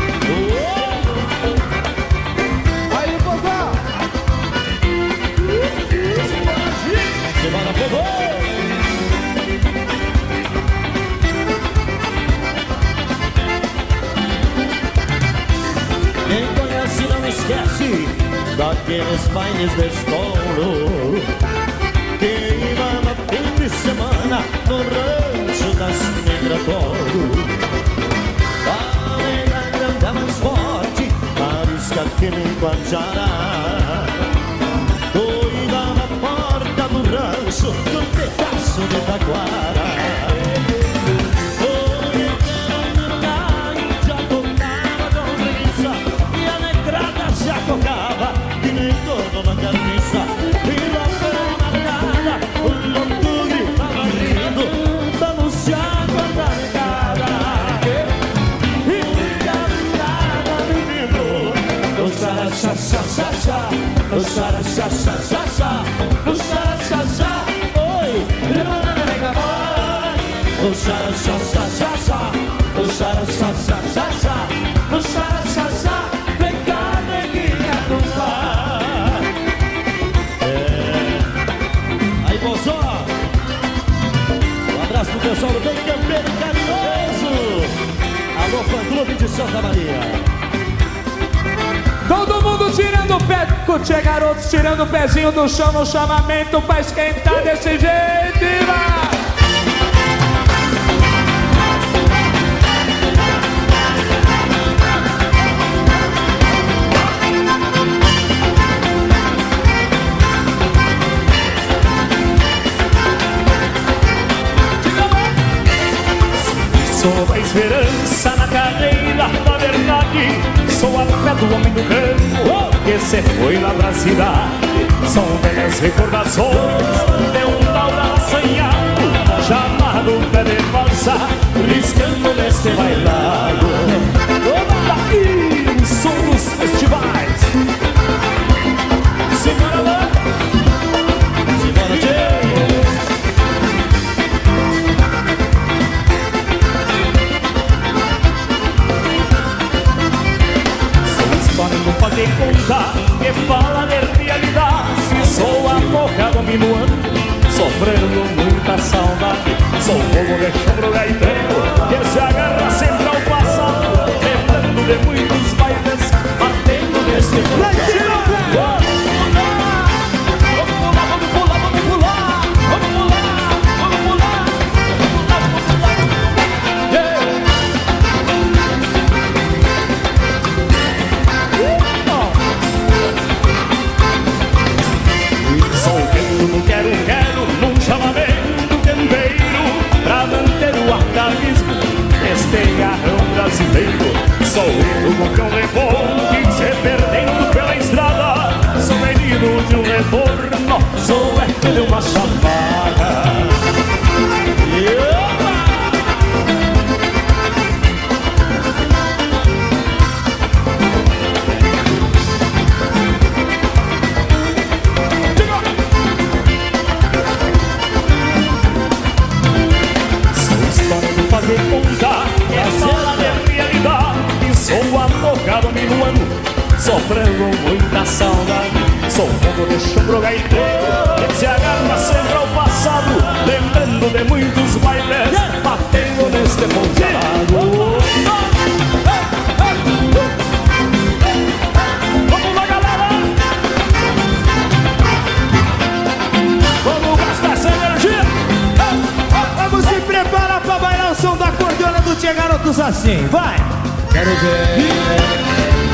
Aí, Popó. Semana Popó. Quem conhece não esquece daqueles bailes de estouro que iba no fim de semana no rancho das Negratório. A nega grande é mais forte, arisca aquele guajará, doida na porta do rancho com um pedaço de taquara. Tocava que nem torno na carniça. E lá foi marcada, o louco gritava rindo, dando se água da negada. E fica ligada, menino, no xaraxaxaxaxá, no xaraxaxaxaxá, no xaraxaxá. Oi, levanta a nega boa. No xaraxaxaxaxá, no xaraxaxaxaxá, no xaraxaxá. Um abraço pro pessoal do Bem Campeiro Carinhoso. Alô, fã-clube de Santa Maria. Todo mundo tirando o pé, curte garotos tirando o pezinho do chão no chamamento pra esquentar desse jeito e vai. Sou a esperança na carreira da verdade, sou a fé do homem do campo que se foi lá pra cidade. São velhas recordações de um tal assanhado chamado Pé de Valsa, riscando neste bailado. Daí som dos festivais. Segura lá, Simona J. não pode contar que fala de realidade. Sou a boca do minuano, sofrendo muita saudade. Sou o povo de choro gaiteiro que se agarra sempre ao passado, lembrando de muitos bailes, batendo neste lugar. Quero, quero, num chamamento campeiro, pra manter o atavismo neste garrão brasileiro. Sou eu com cão reponte, se perdendo pela estrada. Sou menino de um retorno, sou eco de uma chapada. sofrendo muita saudade. Sou fogo de chumbo gaiteiro que se agarra sempre ao passado, lembrando de muitos bailes, batendo neste ponteado. Vamos lá, galera! Vamos gastar essa energia! Vamos se preparar pra bailar o som da cordiona do Tia Garotos assim, vai! Quero ver!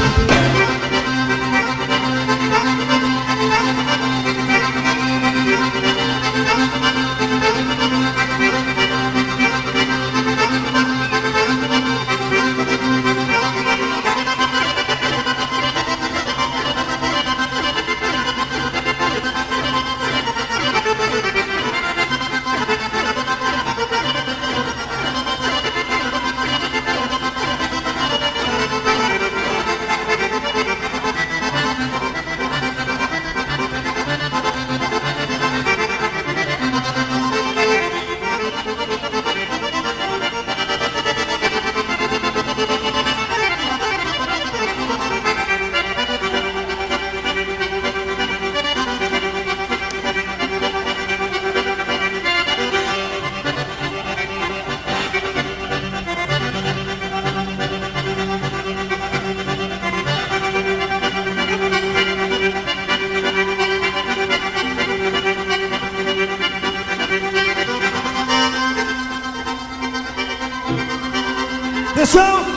Atenção!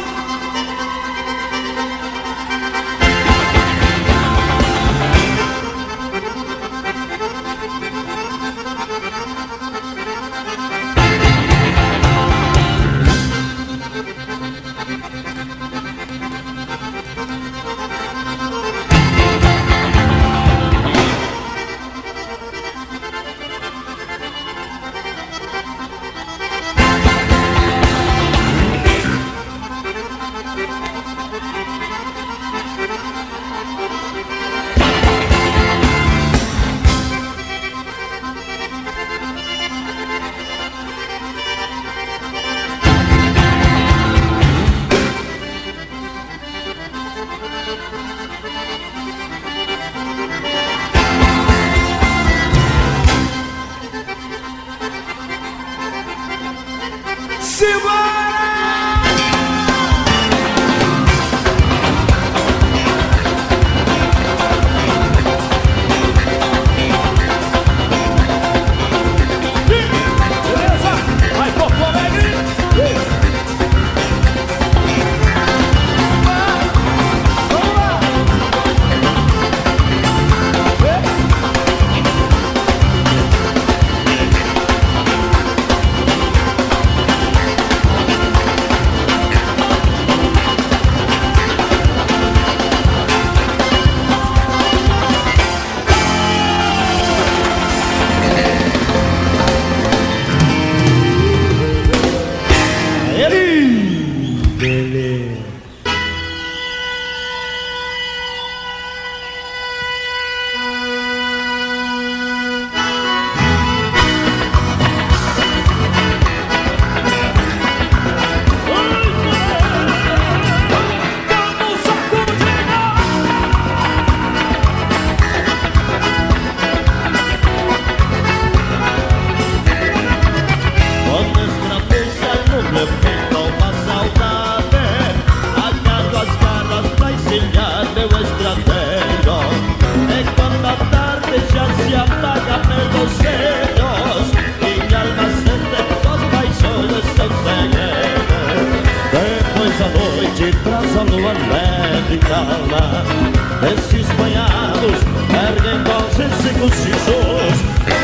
Esses banhados erguem vozes e cochichos,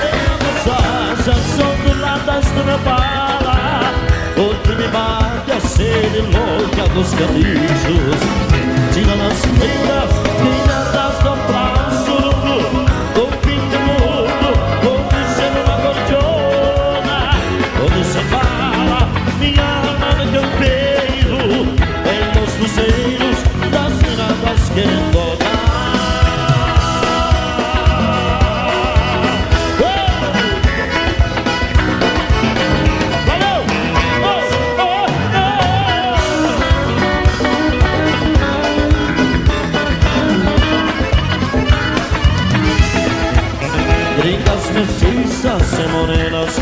temos asas onduladas na bala. O que me bate a sede louca dos caprichos, tira nas feiras, tiradas do braço do pinto mudo, como sendo uma gordiona. Quando se fala, minha alma no campeiro, em nos luzeiros das miradas querendo olhar.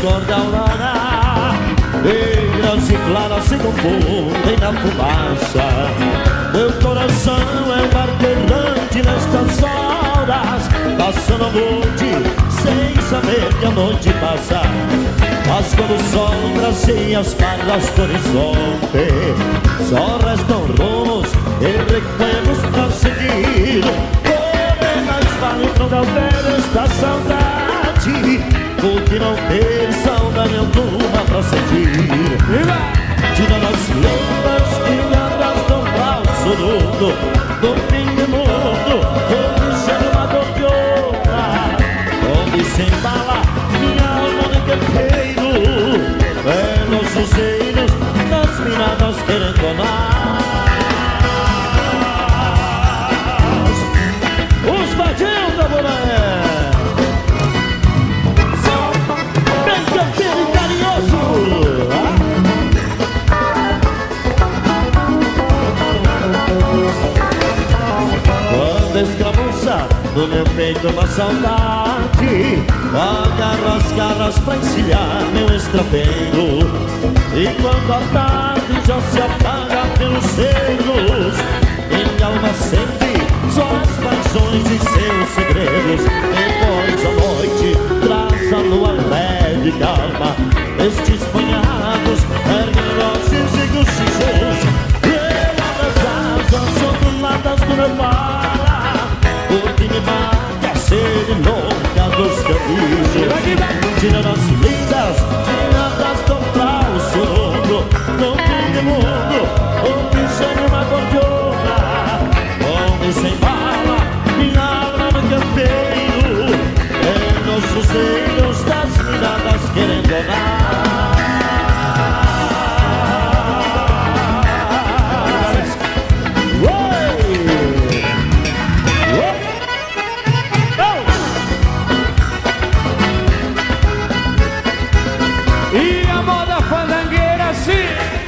cor da aurora, negras e claras se confundem na fumaça. Meu coração é um barco errante nestas horas, passando a noite sem saber que a noite passa. Mas quando o sol traceia as barras do horizonte, só restam rumos e recuerdos pra seguir. Correr na espalha da velha esta saudade, porque não ter saudade alguma pra sentir. Tirando as lembras que andas tão falso mundo, do fim do mundo, onde chega uma gordiona, onde se embala minha alma de guerreiro, é nos suzeiros das miradas querendo amar. Os vadinhos da mulher são bem campeiro e carinhoso. Quando escramuça no meu peito uma saudade, agarra as garras pra encilhar meu extrapeiro. E quando a tarde já se apaga pelos selos, minha alma sente só as paixões de seus segredos. Depois a noite traz a lua leve e calma, estes banhados erguem nossos e cochichos. As asas são onduladas do meu mar, porque me mata a sede louca dos caminhos. Tirando as lindas miradas tão falso mundo, no fim do mundo, onde chega uma gordiona, onde se embala minha alma no campeiro, é nos suzeiros das miradas querendo amar. E a moda fandangueira sim.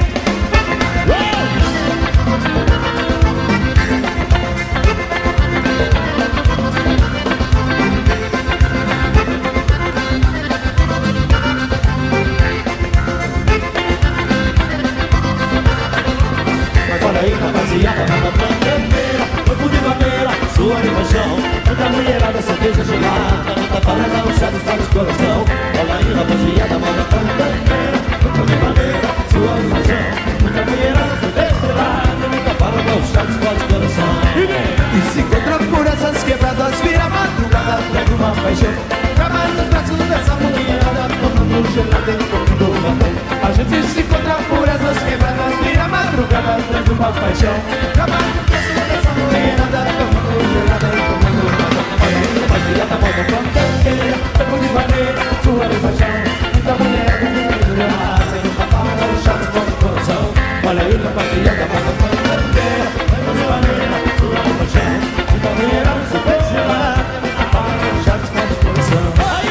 Mas olha aí, rapaziada, moda fandangueira, corpo de maneira, sua de paixão, muita mulherada, cerveja gelada, muita parada, o chá dos pares coração. Olha aí, rapaziada, moda fandangueira, corpo de maneira, sua de paixão, muita mulherada, cerveja gelada, muita parada, o chá dos pares coração. E se encontra por essas quebradas, vira madrugada, pega uma paixão, trabalha nos braços dessa mulherada, tomando gelada e comendo café. A gente se encontra por essas quebradas, vira madrugada, pega uma paixão, trabalha nos braços dessa mulherada, tomando gelada e comendo café. Olha aí, rapaziada, moda fandangueira, corpo de maneira, sua de paixão, muita mulherada, cerveja gelada, muita parada, o chá dos pares coração. Olha aí, rapaziada, moda fandangueira, corpo de maneira, sua de paixão, muita mulherada, cerveja gelada, muita parada, o chá dos pares coração.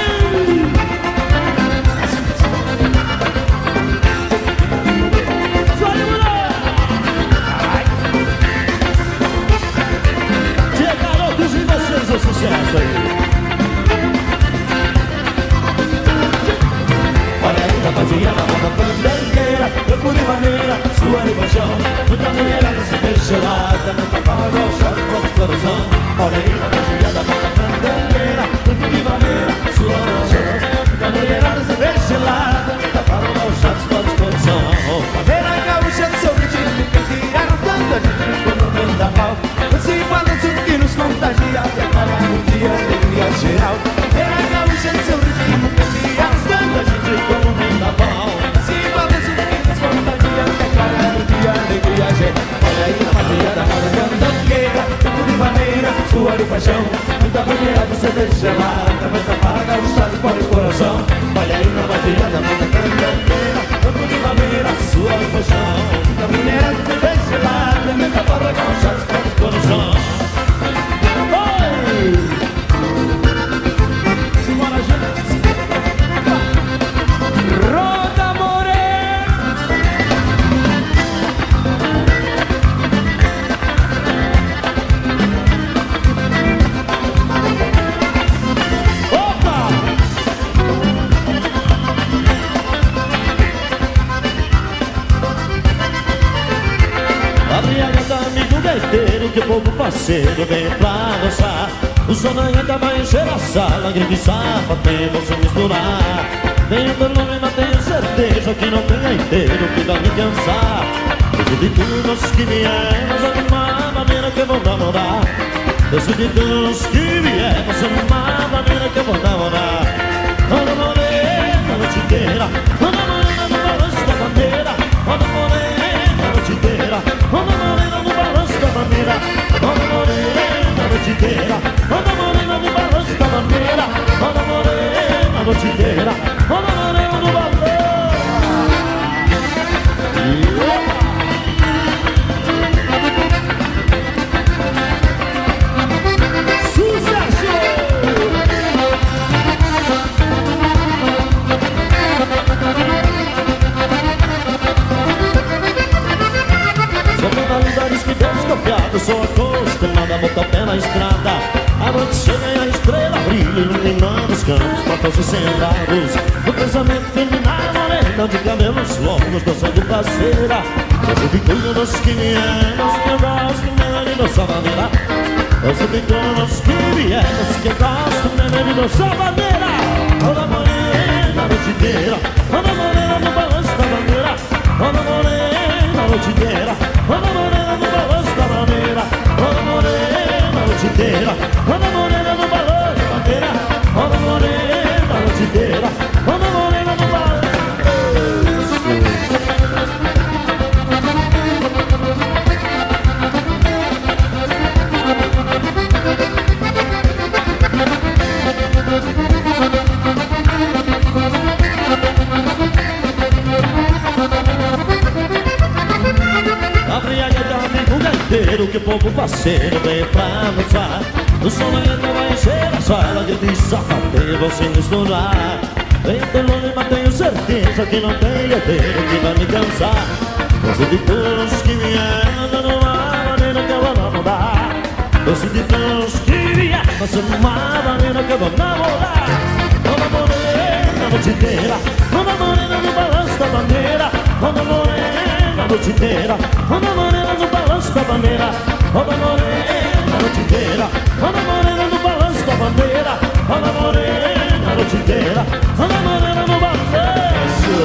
Tia garotos e vocês, o sucesso aí. Olha aí, rapaziada, moda fandangueira, corpo de maneira, sua de paixão, muita mulherada, cerveja gelada, muita parada, o chá dos pares coração. Olha aí, rapaziada, moda fandangueira, corpo de maneira, sua de paixão, muita mulherada, cerveja gelada, muita parada, o chá dos pares coração. Maneira gaúcha do seu ritmo, que tiraram tanta gente quando vem da pau. Esse balanço que nos contagia, prepara um dia alegria geral. Maneira gaúcha do seu ritmo, que tiraram tanta gente quando vem da pau. Esse balanço que nos contagia, prepara um dia alegria geral. Olha aí, rapaziada, moda fandangueira, corpo de maneira, sua de gaiteiro que o povo parceiro vem pra dançar. O som ainda vai encher a sala, grito e sapateio vão se misturar. Venho pelo nome, mas tenho certeza que não tem gaiteiro que vai me cansar. Deus de todos que viemos animar a maneira que eu vou namorar. Deus de todos que viemos animar a maneira que eu vou namorar. Roda morena a noite inteira, roda morena no balanço da bandeira. Roda morena a noite inteira, roda morena no balanço da bandeira. Roda morena a noite inteira, roda morena no balanço da bandeira. Roda morena a noite inteira, roda morena no balanço. Eu sou acostumado a botar o pé na estrada. A noite chega e a estrela brilha, iluminando os campos, portos e sembrados. No pensamento terminar, morena de cabelos longos, dançando parceira. Eu de todos que viemos, que eu gosto mesmo de dançar maneira. Eu de todos que viemos, que eu gosto mesmo de dançar maneira. Roda morena a noite inteira, roda morena no balanço da bandeira. Roda morena a noite inteira, roda morena no balanço da bandeira. Roda morena a noite inteira, roda morena no balanço da bandeira. Roda morena a noite inteira, roda morena no balanço. Que o povo parceiro vem pra dançar. O som ainda vai encher a sala, grito e sapateio vão se misturar. Venho pelo longe, mas tenho certeza que não tem gaiteiro que vai me cansar. Gosto de todos que vieram dando uma maneira que eu vou namorar. Gosto de todos que vieram dando uma maneira que eu vou namorar. Roda morena a noite inteira, roda morena no balanço da bandeira. Roda morena a noite inteira, roda morena no balanço da bandeira. Roda morena a noite inteira, roda morena no balanço da bandeira. Roda morena a noite inteira, roda morena no balanço.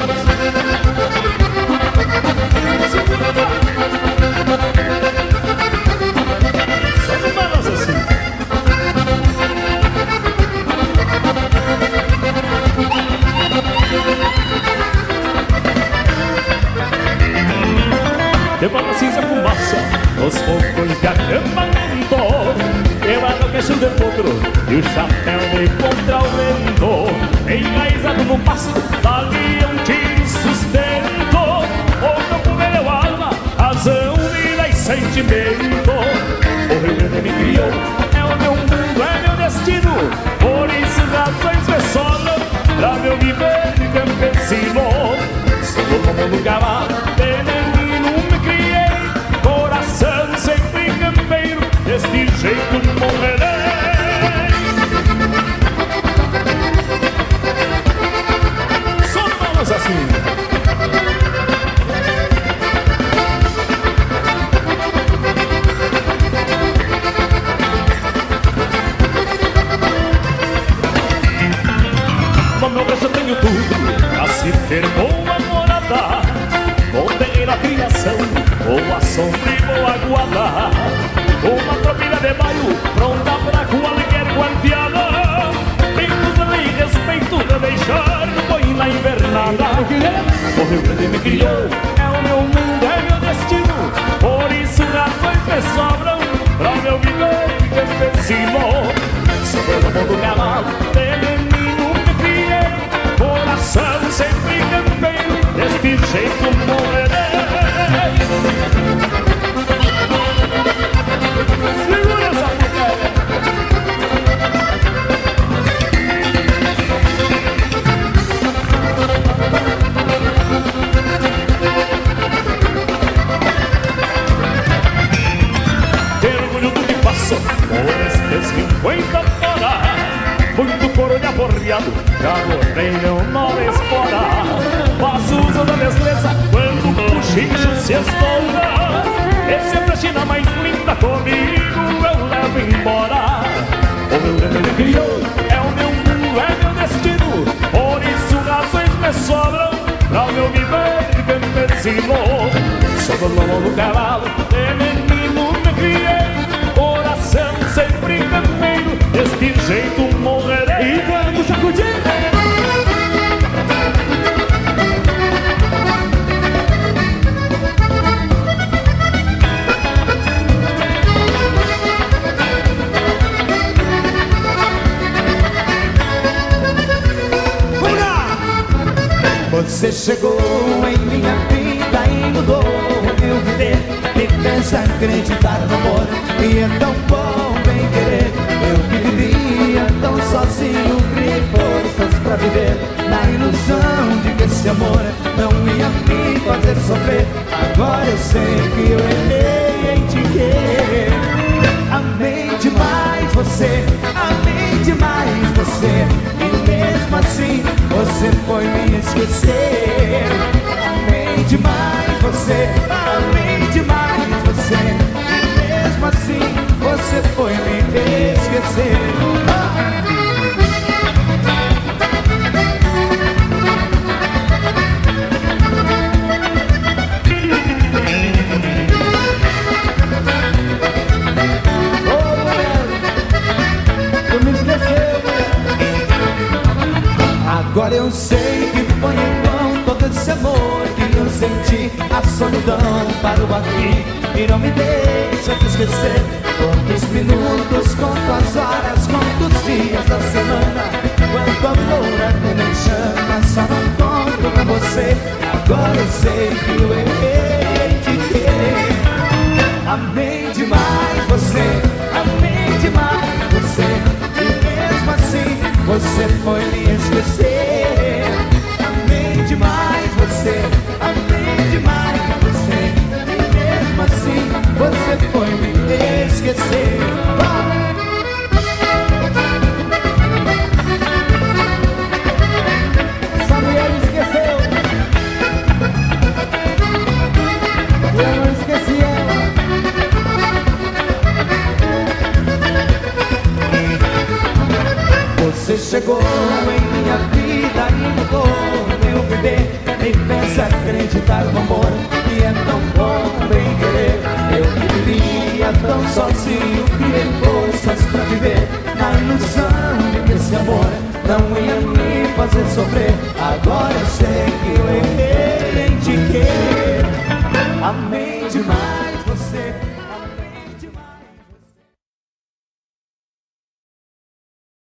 Só no balanço assim. Levanta cinza fumaça, os focos de acampamento. Levanta o queixo de potro e o chapéu de contra o vento. Enraizado no pasto, dali um tiro sustento. O campo me deu alma, razão, vida e sentimento. O Rio Grande me criou, é o meu mundo, é meu destino. Por isso razões me sobram pra meu viver de campesino. Sou do mundo cavalo, sempre campeiro, deste jeito morrerei. Só malas assim. No meu braço eu tenho tudo pra se ter boa morada. Contei na criação, boa sombra e boa guarda. Uma tropilha de bairro pronta pra qualquer guardiana. Pinto de lei, respeito de deixar boi na invernada. O Rio Grande me criou, é o meu mundo, é meu destino. Por isso razões me sobram pra meu viver de campesino. Sobre o mundo cavalo, de menino me criei. Coração sempre campeiro, deste jeito morrerei. Segura essa mulher. Tenho orgulho do que faço por estes cinquenta horas. Muito coro de aporreado, já morrei meu nome espora. Faço uso da destreza quando o buchicho se estoura. Esse é pra China mais ensinou. Sob o lombo do cavalo, de menino me criei. Coração sempre campeiro, deste jeito morrerei. E vamos sacudir. Você chegou em minha vida e mudou meu viver. Me fez acreditar no amor e é tão bom bem querer. Eu que vivia tão sozinho, criei forças pra viver na ilusão de que esse amor não ia me fazer sofrer. Agora eu sei que eu errei em te querer. Amei demais você, amei demais você, e mesmo assim você foi me esquecer. Amei demais você, amei demais você, e mesmo assim você foi me esquecer. Ah! Agora eu sei que foi em vão todo esse amor que eu senti. A solidão parou aqui e não me deixa te esquecer. Quantos minutos, quantas horas, quantos dias da semana, quanto amor até me chama, só não conto pra você. Agora eu sei que eu errei em te querer. Amei demais você, amei demais você, e mesmo assim você foi me esquecer. Amei demais você, amei demais você, e mesmo assim você foi me esquecer. Oh! Essa mulher esqueceu. Eu não esqueci ela. Você chegou em minha vida e mudou meu viver. Me fez acreditar no amor e é tão bom bem querer. Eu que vivia tão sozinho, criei forças pra viver na ilusão de que esse amor não ia me fazer sofrer. Agora eu sei que eu errei em te querer. Amei demais você.